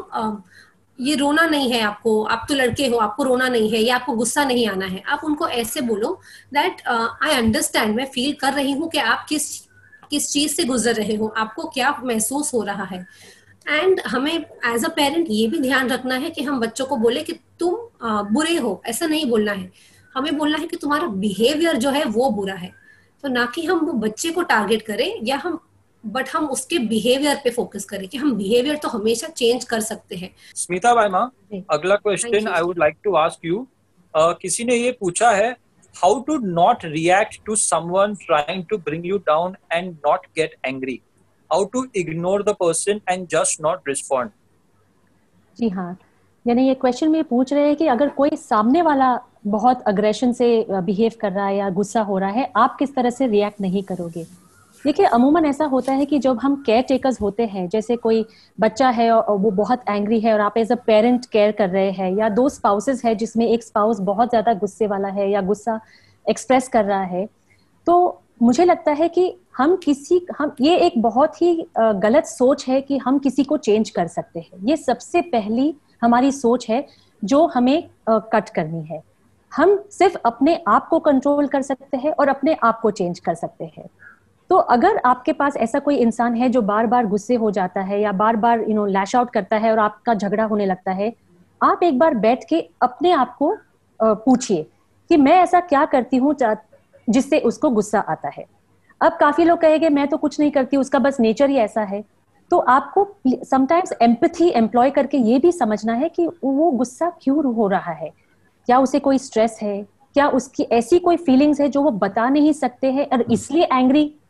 ये रोना नहीं है आपको, आप तो लड़के हो, आपको रोना नहीं है, या आपको गुस्सा नहीं आना है। आप उनको ऐसे बोलो दैट आई अंडरस्टैंड, मैं फील कर रही हूँ कि आप किस चीज से गुजर रहे हो, आपको क्या महसूस हो रहा है। एंड हमें एज अ पेरेंट ये भी ध्यान रखना है कि हम बच्चों को बोले कि तुम बुरे हो, ऐसा नहीं बोलना है। हमें बोलना है कि तुम्हारा बिहेवियर जो है वो बुरा है। तो ना कि हम वो बच्चे को टारगेट करें या हम उसके बिहेवियर पे फोकस करें कि हम बिहेवियर तो हमेशा चेंज कर सकते हैं। स्मिता बायमा, अगला question I would like to ask you. किसी ने ये पूछा है, how to not react to someone trying to bring you down and not get angry, how to ignore the person and just not respond. जी हाँ, यानी ये question में पूछ रहे हैं कि अगर कोई सामने वाला बहुत अग्रेशन से बिहेव कर रहा है या गुस्सा हो रहा है, आप किस तरह से रिएक्ट नहीं करोगे। देखिए, अमूमन ऐसा होता है कि जब हम केयर टेकर्स होते हैं, जैसे कोई बच्चा है और वो बहुत एंग्री है और आप एज अ पेरेंट केयर कर रहे हैं, या दो स्पाउसेस है जिसमें एक स्पाउस बहुत ज्यादा गुस्से वाला है या गुस्सा एक्सप्रेस कर रहा है, तो मुझे लगता है कि हम ये एक बहुत ही गलत सोच है कि हम किसी को चेंज कर सकते हैं। ये सबसे पहली हमारी सोच है जो हमें कट करनी है। हम सिर्फ अपने आप को कंट्रोल कर सकते हैं और अपने आप को चेंज कर सकते हैं। तो अगर आपके पास ऐसा कोई इंसान है जो बार बार गुस्से हो जाता है या बार बार लैश आउट करता है और आपका झगड़ा होने लगता है, आप एक बार बैठ के अपने आप को पूछिए कि मैं ऐसा क्या करती हूँ जिससे उसको गुस्सा आता है। अब काफी लोग कहेंगे मैं तो कुछ नहीं करती, उसका बस नेचर ही ऐसा है। तो आपको समटाइम्स एम्पैथी एम्प्लॉय करके ये भी समझना है कि वो गुस्सा क्यों हो रहा है। क्या उसे कोई स्ट्रेस है, क्या उसकी ऐसी कोई फीलिंग्स है जो वो बता नहीं सकते हैं और इसलिए एंग्री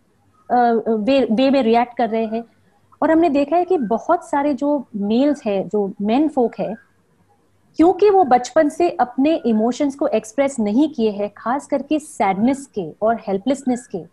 वे में रिएक्ट कर रहे हैं। और हमने देखा है कि बहुत सारे जो मेल्स है, जो मेन फोक है, क्योंकि वो बचपन से अपने इमोशंस को एक्सप्रेस नहीं किए हैं, खास करके सैडनेस के और हेल्पलेसनेस के,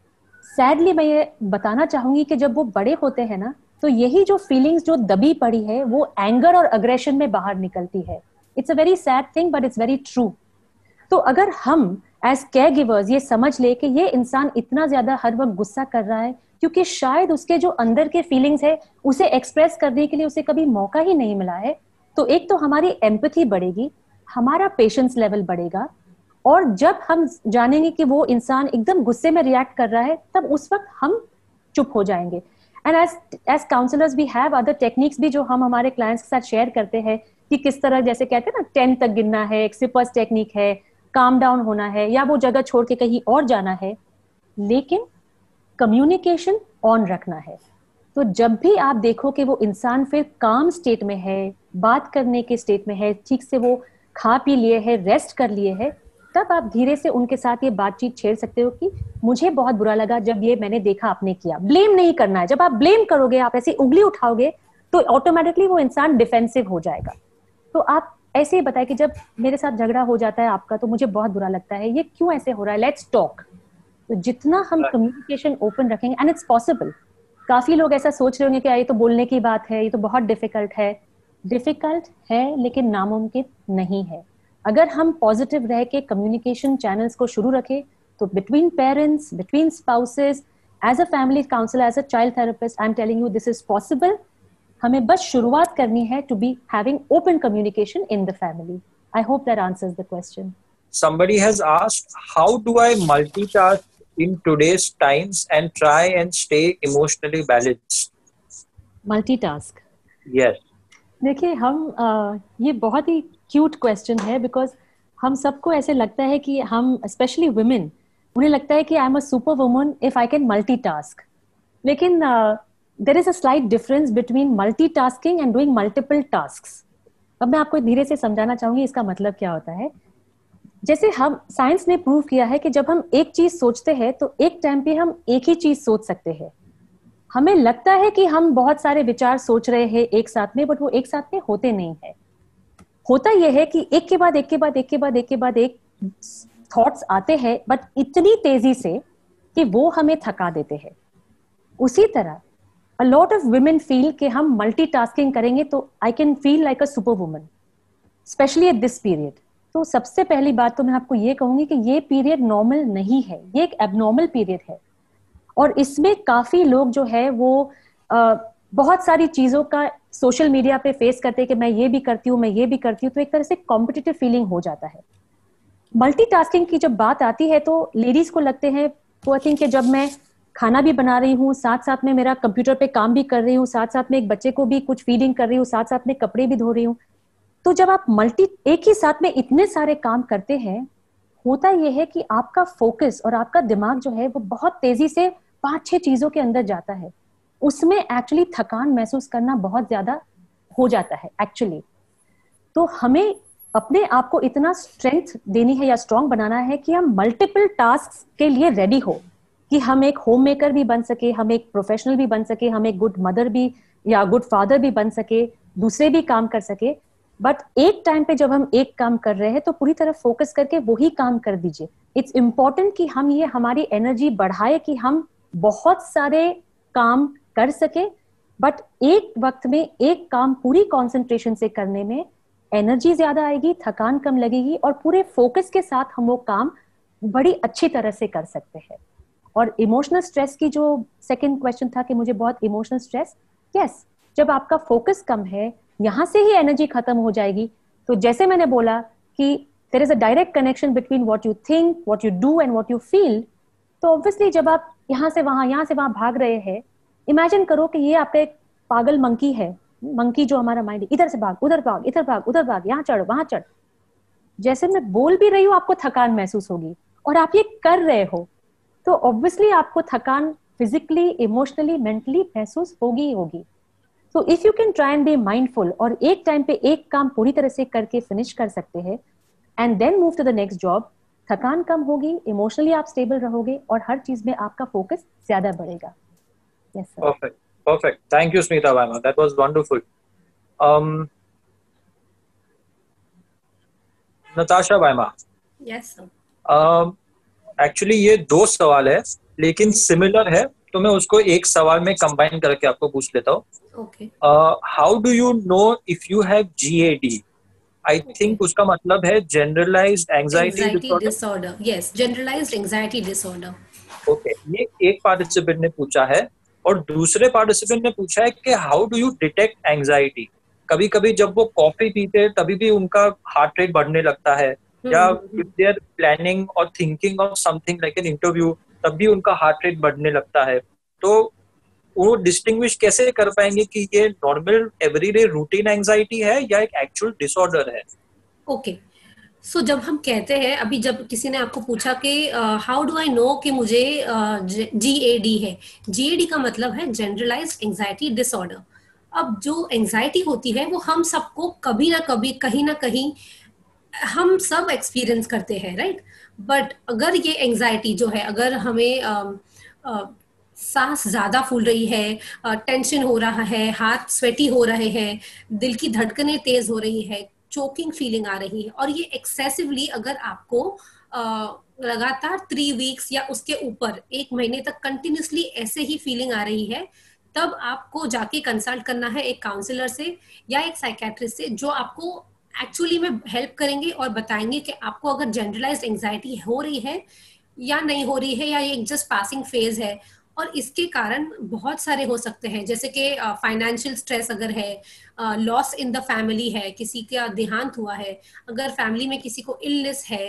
सैडली मैं ये बताना चाहूंगी कि जब वो बड़े होते हैं ना, तो यही जो फीलिंग्स जो दबी पड़ी है वो एंगर और अग्रेशन में बाहर निकलती है। It's a very sad thing but it's very true. तो अगर हम एज केयर गिवर्स ये समझ ले कि ये इंसान इतना ज्यादा हर वक्त गुस्सा कर रहा है क्योंकि शायद उसके जो अंदर के फीलिंग्स है उसे एक्सप्रेस करने के लिए उसे कभी मौका ही नहीं मिला है, तो एक तो हमारी एम्पैथी बढ़ेगी, हमारा पेशेंस लेवल बढ़ेगा। और जब हम जानेंगे कि वो इंसान एकदम गुस्से में रिएक्ट कर रहा है, तब उस वक्त हम चुप हो जाएंगे। And as counsellors we have other techniques भी जो हम हमारे क्लाइंट्स के साथ शेयर करते हैं कि किस तरह, जैसे कहते हैं ना 10 तक गिनना है, एक सिपर्स टेक्निक है, काम डाउन होना है, या वो जगह छोड़ के कहीं और जाना है, लेकिन कम्युनिकेशन ऑन रखना है। तो जब भी आप देखो कि वो इंसान फिर काम स्टेट में है, बात करने के स्टेट में है, ठीक से वो खा पी लिए है, रेस्ट कर लिए है, तब आप धीरे से उनके साथ ये बातचीत छेड़ सकते हो कि मुझे बहुत बुरा लगा जब ये मैंने देखा आपने किया। ब्लेम नहीं करना है। जब आप ब्लेम करोगे, आप ऐसी उंगली उठाओगे, तो ऑटोमेटिकली वो इंसान डिफेंसिव हो जाएगा। तो आप ऐसे ही बताए कि जब मेरे साथ झगड़ा हो जाता है आपका, तो मुझे बहुत बुरा लगता है, ये क्यों ऐसे हो रहा है, लेट्स टॉक। तो जितना हम कम्युनिकेशन ओपन रखेंगे, एंड इट्स पॉसिबल। काफी लोग ऐसा सोच रहे होंगे कि ये तो बोलने की बात है, ये तो बहुत डिफिकल्ट है। डिफिकल्ट है लेकिन नामुमकिन नहीं है। अगर हम पॉजिटिव रह के कम्युनिकेशन चैनल्स को शुरू रखें, तो between parents, between spouses, as a family counsellor, as a child therapist, I am telling you this is possible. हमें बस शुरुआत करनी है to be having open communication in the family. I hope that answers the question. Somebody has asked, how do I multitask in today's times and try and stay emotionally balanced? Multitask, Yes. देखिए हम ये बहुत ही cute question है, because हम सबको ऐसे लगता है कि हम, स्पेशली वुमेन, उन्हें लगता है कि I am a super woman if I can multitask. लेकिन there is a slight difference between multitasking and doing multiple tasks. अब मैं आपको धीरे से समझाना चाहूंगी इसका मतलब क्या होता है। जैसे हम, साइंस ने प्रूव किया है कि जब हम एक चीज सोचते हैं तो एक टाइम पे हम एक ही चीज सोच सकते हैं। हमें लगता है कि हम बहुत सारे विचार सोच रहे हैं एक साथ में, बट वो एक साथ में होते नहीं है। होता यह है कि एक के बाद एक के बाद एक के बाद एक के बाद एक थॉट्स आते हैं, बट इतनी तेजी से कि वो हमें थका देते हैं। उसी तरह a lot of women feel कि हम मल्टीटास्किंग करेंगे तो I can feel like a super woman, specially at this period. तो सबसे पहली बात तो मैं आपको ये कहूंगी कि ये पीरियड नॉर्मल नहीं है, ये एक एबनॉर्मल पीरियड है। और इसमें काफी लोग जो है वो बहुत सारी चीजों का सोशल मीडिया पे फेस करते हैं कि मैं ये भी करती हूँ, मैं ये भी करती हूँ, तो एक तरह से कॉम्पिटिटिव फीलिंग हो जाता है। मल्टीटास्किंग की जब बात आती है तो लेडीज को लगते हैं, वो आई थिंक कि जब मैं खाना भी बना रही हूँ, साथ साथ में मेरा कंप्यूटर पे काम भी कर रही हूँ, साथ साथ में एक बच्चे को भी कुछ फीडिंग कर रही हूँ, साथ साथ में कपड़े भी धो रही हूँ। तो जब आप एक ही साथ में इतने सारे काम करते हैं, होता यह है कि आपका फोकस और आपका दिमाग जो है वो बहुत तेजी से 5-6 चीजों के अंदर जाता है। उसमें एक्चुअली थकान महसूस करना बहुत ज्यादा हो जाता है एक्चुअली। तो हमें अपने आप को इतना स्ट्रेंथ देनी है या स्ट्रांग बनाना है कि हम मल्टीपल टास्क के लिए रेडी हो, कि हम एक होम मेकर भी बन सके, हम एक प्रोफेशनल भी बन सके, हम एक गुड मदर भी या गुड फादर भी बन सके, दूसरे भी काम कर सके। बट एक टाइम पे जब हम एक काम कर रहे हैं तो पूरी तरह फोकस करके वही काम कर दीजिए। इट्स इम्पोर्टेंट कि हम ये हमारी एनर्जी बढ़ाए कि हम बहुत सारे काम कर सके, बट एक वक्त में एक काम पूरी कंसंट्रेशन से करने में एनर्जी ज्यादा आएगी, थकान कम लगेगी और पूरे फोकस के साथ हम वो काम बड़ी अच्छी तरह से कर सकते हैं। और इमोशनल स्ट्रेस की जो सेकंड क्वेश्चन था कि मुझे बहुत इमोशनल स्ट्रेस, यस, जब आपका फोकस कम है, यहां से ही एनर्जी खत्म हो जाएगी। तो जैसे मैंने बोला कि there is a direct connection between what you think, what you do and what you feel. तो ऑब्वियसली जब आप यहाँ से वहां भाग रहे हैं, इमेजिन करो कि ये आपका एक पागल मंकी है, मंकी जो हमारा माइंड, इधर से भाग, उधर भाग, इधर भाग, उधर भाग, यहाँ चढ़, वहां चढ़। जैसे मैं बोल भी रही हूँ आपको थकान महसूस होगी और आप ये कर रहे हो, तो ऑब्वियसली आपको थकान फिजिकली, इमोशनली, मेंटली महसूस होगी। तो if you can try and be mindful और एक टाइम पे एक काम पूरी तरह से करके फिनिश कर सकते हैं and then move to the next job, थकान कम होगी, इमोशनली आप स्टेबल रहोगे और हर चीज में आपका फोकस ज्यादा बढ़ेगा. Yes sir. Perfect, perfect. Thank you Smita Verma, that was wonderful. Natasha Verma, yes sir. Actually ये दो सवाल है लेकिन सिमिलर है, तो मैं उसको एक सवाल में कंबाइन करके आपको पूछ लेता हूँ. Okay. How do you know if you have GAD? I think उसका मतलब है generalised anxiety disorder. Yes, generalised anxiety disorder. Okay, ये एक पार्टिसिपेंट ने पूछा है और दूसरे पार्टिसिपेंट ने पूछा है कि how do you detect anxiety? कभी कभी जब वो कॉफी पीते हैं तभी भी उनका हार्ट रेट बढ़ने लगता है, या इफ दे आर प्लानिंग और thinking of something like an interview तब भी उनका हार्ट रेट बढ़ने लगता है. तो वो डिस्टिंग्विश कैसे कर पाएंगे कि ये नॉर्मल एवरीडे रूटीन एंजाइटी है या एक एक्चुअल डिसऑर्डर है? ओके. सो जब हम कहते हैं, अभी जब किसी ने आपको पूछा कि हाउ डू आई नो कि मुझे GAD है, GAD का मतलब है जनरलाइज्ड एंजाइटी डिसऑर्डर. अब जो एंजाइटी होती है वो हम सबको कभी ना कभी, कहीं ना कहीं हम सब एक्सपीरियंस करते हैं, राइट. बट अगर ये एंजाइटी जो है, अगर हमें सांस ज्यादा फूल रही है, टेंशन हो रहा है, हाथ स्वेटी हो रहे हैं, दिल की धड़कनें तेज हो रही है, चोकिंग फीलिंग आ रही है, और ये एक्सेसिवली अगर आपको लगातार 3 वीक्स या उसके ऊपर 1 महीने तक कंटिन्यूसली ऐसे ही फीलिंग आ रही है, तब आपको जाके कंसल्ट करना है एक काउंसलर से या एक साइकेट्रिस्ट से, जो आपको एक्चुअली में हेल्प करेंगे और बताएंगे कि आपको अगर जनरलाइज्ड एंजाइटी हो रही है या नहीं हो रही है, या ये एक जस्ट पासिंग फेज है. और इसके कारण बहुत सारे हो सकते हैं, जैसे कि फाइनेंशियल स्ट्रेस अगर है, लॉस इन द फैमिली है, किसी का देहांत हुआ है, अगर फैमिली में किसी को इलनेस है,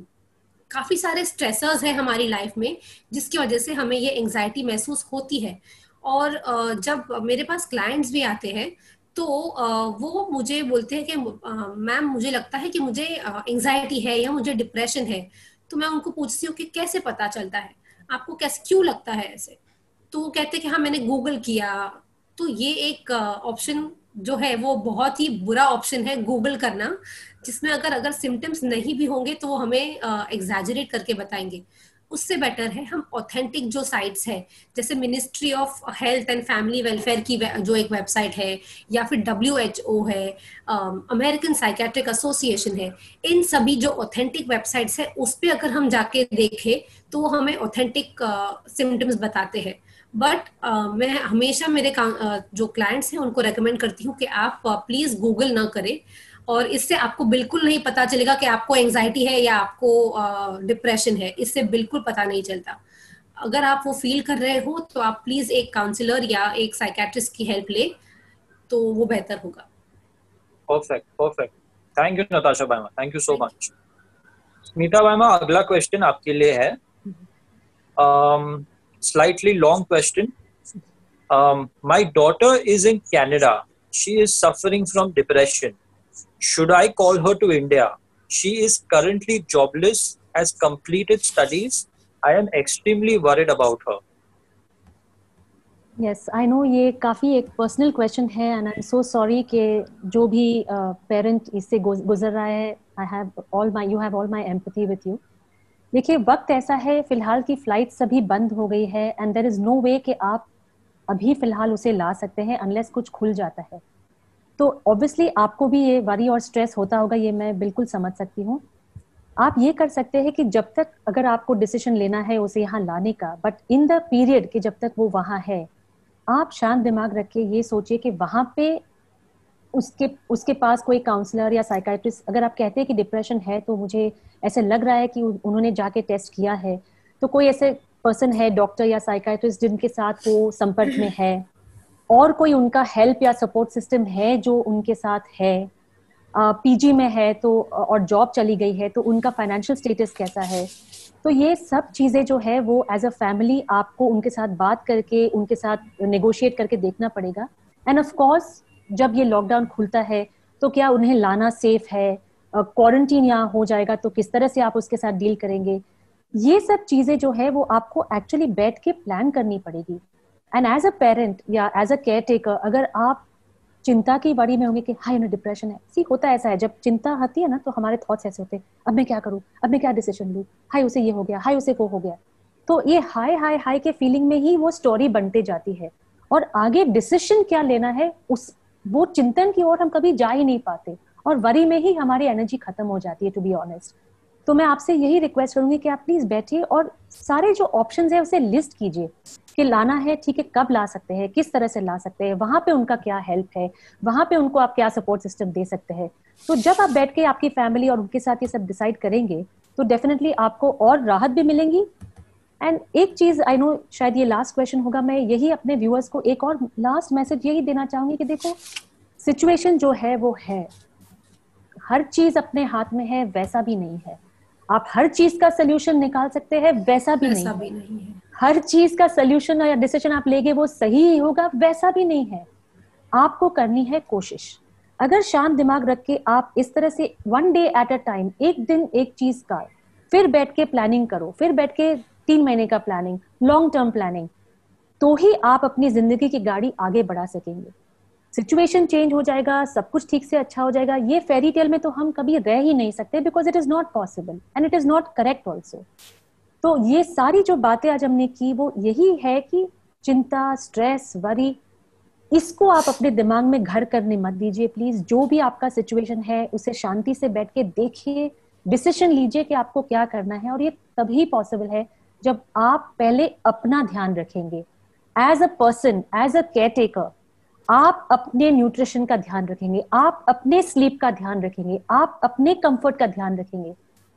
काफी सारे स्ट्रेसर्स हैं हमारी लाइफ में जिसकी वजह से हमें ये एंजाइटी महसूस होती है. और जब मेरे पास क्लाइंट्स भी आते हैं तो वो मुझे बोलते हैं कि मैम मुझे लगता है कि मुझे एंजाइटी है या मुझे डिप्रेशन है. तो मैं उनको पूछती हूँ कि कैसे पता चलता है, आपको कैसे, क्यों लगता है ऐसे. तो वो कहते हैं कि हाँ मैंने गूगल किया. तो ये एक ऑप्शन जो है वो बहुत ही बुरा ऑप्शन है, गूगल करना, जिसमें अगर सिम्टम्स नहीं भी होंगे तो वो हमें एग्जैजरेट करके बताएंगे. उससे बेटर है हम ऑथेंटिक जो साइट्स है, जैसे ministry of health and family welfare की जो एक वेबसाइट है, या फिर WHO है, अमेरिकन साइकेट्रिक एसोसिएशन है, इन सभी जो ऑथेंटिक वेबसाइट्स है उस पर अगर हम जाके देखें तो वो हमें ऑथेंटिक सिम्टम्स बताते हैं. बट मैं हमेशा मेरे जो क्लाइंट्स हैं उनको रेकमेंड करती हूँ कि आप प्लीज गूगल ना करें, और इससे आपको बिल्कुल नहीं पता चलेगा कि आपको एंजाइटी है या आपको डिप्रेशन है. इससे बिल्कुल पता नहीं चलता. अगर आप वो फील कर रहे हो तो आप प्लीज एक काउंसलर या एक साइकेट्रिस्ट की हेल्प ले, तो वो बेहतर होगा. Perfect, perfect. Thank you Natasha Verma, thank you so much. Smita Verma, अगला क्वेश्चन आपके लिए है. Slightly long question. My daughter is in Canada. She is suffering from depression. Should I call her to India? She is currently jobless, has completed studies. I am extremely worried about her. Yes, I know ये काफ़ी एक personal question है and I'm so sorry कि जो भी parent इससे गुजर रहा है, you have all my empathy with you. देखिए वक्त ऐसा है, फिलहाल की फ्लाइट सभी बंद हो गई है and there is no way कि आप अभी फिलहाल उसे ला सकते हैं अनलेस कुछ खुल जाता है. तो ऑब्वियसली आपको भी ये वरी और स्ट्रेस होता होगा, ये मैं बिल्कुल समझ सकती हूँ. आप ये कर सकते हैं कि जब तक अगर आपको डिसीजन लेना है उसे यहाँ लाने का, बट इन द पीरियड कि जब तक वो वहाँ है, आप शांत दिमाग रख के ये सोचिए कि वहाँ पे उसके पास कोई काउंसलर या साइकाइट्रिस्ट, अगर आप कहते हैं कि डिप्रेशन है तो मुझे ऐसे लग रहा है कि उन्होंने जाके टेस्ट किया है, तो कोई ऐसे पर्सन है, डॉक्टर या साइकाइट्रिस्ट, जिनके साथ वो संपर्क में है, और कोई उनका हेल्प या सपोर्ट सिस्टम है जो उनके साथ है, PG में है तो और जॉब चली गई है तो उनका फाइनेंशियल स्टेटस कैसा है. तो ये सब चीजें जो है वो एज अ फैमिली आपको उनके साथ बात करके, उनके साथ नेगोशिएट करके देखना पड़ेगा. एंड ऑफ कोर्स जब ये लॉकडाउन खुलता है तो क्या उन्हें लाना सेफ है, क्वारंटीन यहाँ हो जाएगा तो किस तरह से आप उसके साथ डील करेंगे, ये सब चीजें जो है वो आपको एक्चुअली बैठ के प्लान करनी पड़ेगी. एंड एज अ पेरेंट या एज अ केयर टेकर, अगर आप चिंता की बारी में होंगे कि हाय ना डिप्रेशन है। सी होता ऐसा है, जब चिंता आती है ना तो हमारे थॉट्स ऐसे होते हैं, अब मैं क्या करूं, अब मैं क्या डिसीजन लूं, हाय उसे ये हो गया, हाय उसे वो हो गया। तो ये हाय हाय हाय के फीलिंग में ही वो स्टोरी बनते जाती है, और आगे डिसीजन क्या लेना है उस वो चिंतन की ओर हम कभी जा ही नहीं पाते, और वरी में ही हमारी एनर्जी खत्म हो जाती है, टू बी ऑनेस्ट। तो मैं आपसे यही रिक्वेस्ट करूंगी कि आप प्लीज बैठिए और सारे जो ऑप्शंस है उसे लिस्ट कीजिए कि लाना है, ठीक है, कब ला सकते हैं, किस तरह से ला सकते हैं, वहां पे उनका क्या हेल्प है, वहां पे उनको आप क्या सपोर्ट सिस्टम दे सकते हैं। तो जब आप बैठ के आपकी फैमिली और उनके साथ ये सब डिसाइड करेंगे तो डेफिनेटली आपको और राहत भी मिलेंगी। एंड एक चीज, आई नो शायद ये लास्ट क्वेश्चन होगा, मैं यही अपने व्यूअर्स को एक और लास्ट मैसेज यही देना चाहूंगी कि देखो, सिचुएशन जो है वो है, हर चीज अपने हाथ में है वैसा भी नहीं है। आप हर चीज का सोल्यूशन निकाल सकते हैं वैसा भी नहीं है। हर चीज का सोल्यूशन या डिसीजन आप लेंगे वो सही ही होगा वैसा भी नहीं है। आपको करनी है कोशिश। अगर शांत दिमाग रख के आप इस तरह से one day at a time, एक दिन एक चीज का, फिर बैठ के प्लानिंग करो, फिर बैठ के 3 महीने का प्लानिंग, लॉन्ग टर्म प्लानिंग, तो ही आप अपनी जिंदगी की गाड़ी आगे बढ़ा सकेंगे। सिचुएशन चेंज हो जाएगा, सब कुछ ठीक से अच्छा हो जाएगा, ये फेरी टेल में तो हम कभी रह ही नहीं सकते, because it is not possible and it is not correct also. तो ये सारी जो बातें आज हमने की वो यही है कि चिंता, स्ट्रेस, वरी, इसको आप अपने दिमाग में घर करने मत दीजिए प्लीज। जो भी आपका सिचुएशन है उसे शांति से बैठ के देखिए, डिसीजन लीजिए कि आपको क्या करना है, और ये तभी पॉसिबल है जब आप पहले अपना ध्यान रखेंगे as a person, as a caretaker. आप अपने न्यूट्रिशन का ध्यान रखेंगे, आप अपने स्लीप का ध्यान रखेंगे, आप अपने कंफर्ट का ध्यान रखेंगे।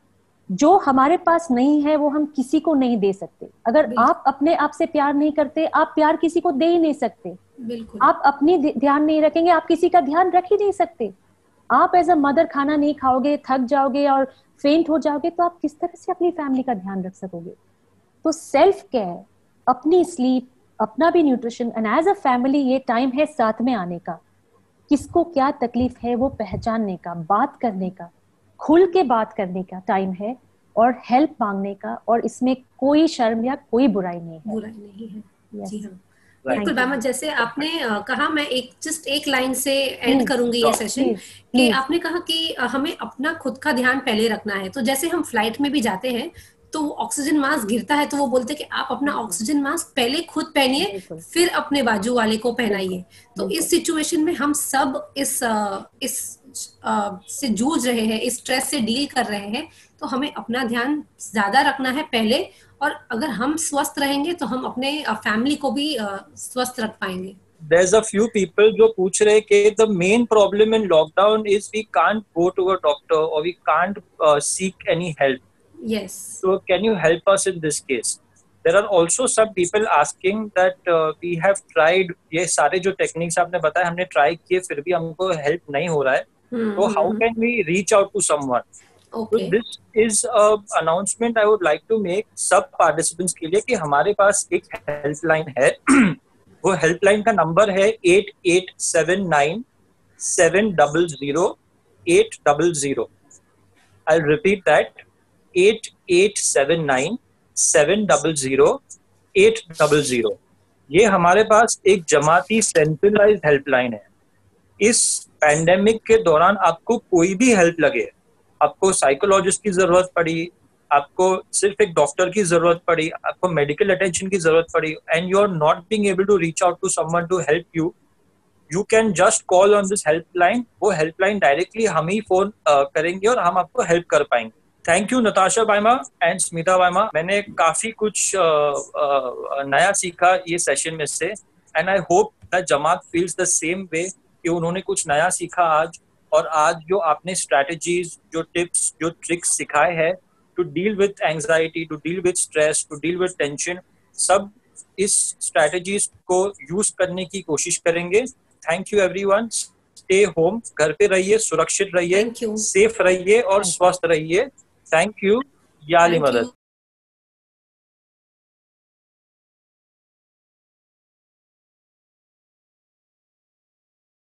जो हमारे पास नहीं है वो हम किसी को नहीं दे सकते। अगर आप अपने आप से प्यार नहीं करते, आप प्यार किसी को दे ही नहीं सकते। बिल्कुल। आप अपनी ध्यान नहीं रखेंगे, आप किसी का ध्यान रख ही नहीं सकते। आप एज अ मदर खाना नहीं खाओगे, थक जाओगे और फेंट हो जाओगे, तो आप किस तरह से अपनी फैमिली का ध्यान रख सकोगे। तो सेल्फ केयर, अपनी स्लीप, अपना भी nutrition, and as a family ये टाइम है साथ में आने का, किसको क्या तकलीफ है वो पहचानने का, बात करने का, खुल के बात करने का टाइम है, और हेल्प मांगने का, और इसमें कोई शर्म या कोई बुराई नहीं है। बुराई नहीं है। Yes. जी हाँ, बिल्कुल मैम। जैसे आपने कहा, मैं एक लाइन से एंड करूंगी ये सेशन, कि आपने कहा कि हमें अपना खुद का ध्यान पहले रखना है। तो जैसे हम फ्लाइट में भी जाते हैं तो ऑक्सीजन मास्क गिरता है तो वो बोलते हैं कि आप अपना ऑक्सीजन मास्क पहले खुद पहनिए, फिर अपने बाजू वाले को पहनाइए। तो इस सिचुएशन में हम सब इस से जूझ रहे हैं, इस स्ट्रेस से डील कर रहे हैं, तो हमें अपना ध्यान ज्यादा रखना है पहले। और अगर हम स्वस्थ रहेंगे तो हम अपने फैमिली को भी स्वस्थ रख पाएंगे। There's a few people जो पूछ रहे कि the main problem in lockdown is we can't go to a doctor or we can't seek any help. Yes. So can you help us in this case? There are also some people asking that we have tried, ये सारे जो techniques आपने बताया हमने try किए, फिर भी हमको help नहीं हो रहा है। तो how can we reach out to someone? Okay. So this is a announcement I would like to make सब participants के लिए कि हमारे पास एक helpline है। वो हेल्पलाइन का नंबर है 8879 700 800। I'll repeat that, 8879 700 800। ये हमारे पास एक जमाती सेंट्रलाइज्ड हेल्पलाइन है। इस पैंडेमिक के दौरान आपको कोई भी हेल्प लगे, आपको साइकोलॉजिस्ट की जरूरत पड़ी, आपको सिर्फ एक डॉक्टर की जरूरत पड़ी, आपको मेडिकल अटेंशन की जरूरत पड़ी, and you are not being able to reach out to someone to help you, you can just call on this helpline. वो हेल्पलाइन डायरेक्टली हम ही फोन करेंगे और हम आपको हेल्प कर पाएंगे। थैंक यू नताशा बायमा एंड स्मिता बायमा। मैंने काफी कुछ नया सीखा ये सेशन में से, एंड आई होप दैट जमात फील्स द सेम वे कि उन्होंने कुछ नया सीखा आज। और आज जो आपने स्ट्रैटेजीज, जो टिप्स, जो ट्रिक्स सिखाए हैं to deal with anxiety, to deal with stress, to deal with tension, सब इस strategies को use करने की कोशिश करेंगे। Thank you everyone. Stay home, घर पे रहिए, सुरक्षित रहिए, safe रहिए और स्वस्थ रहिए। Thank you. या अली मदद।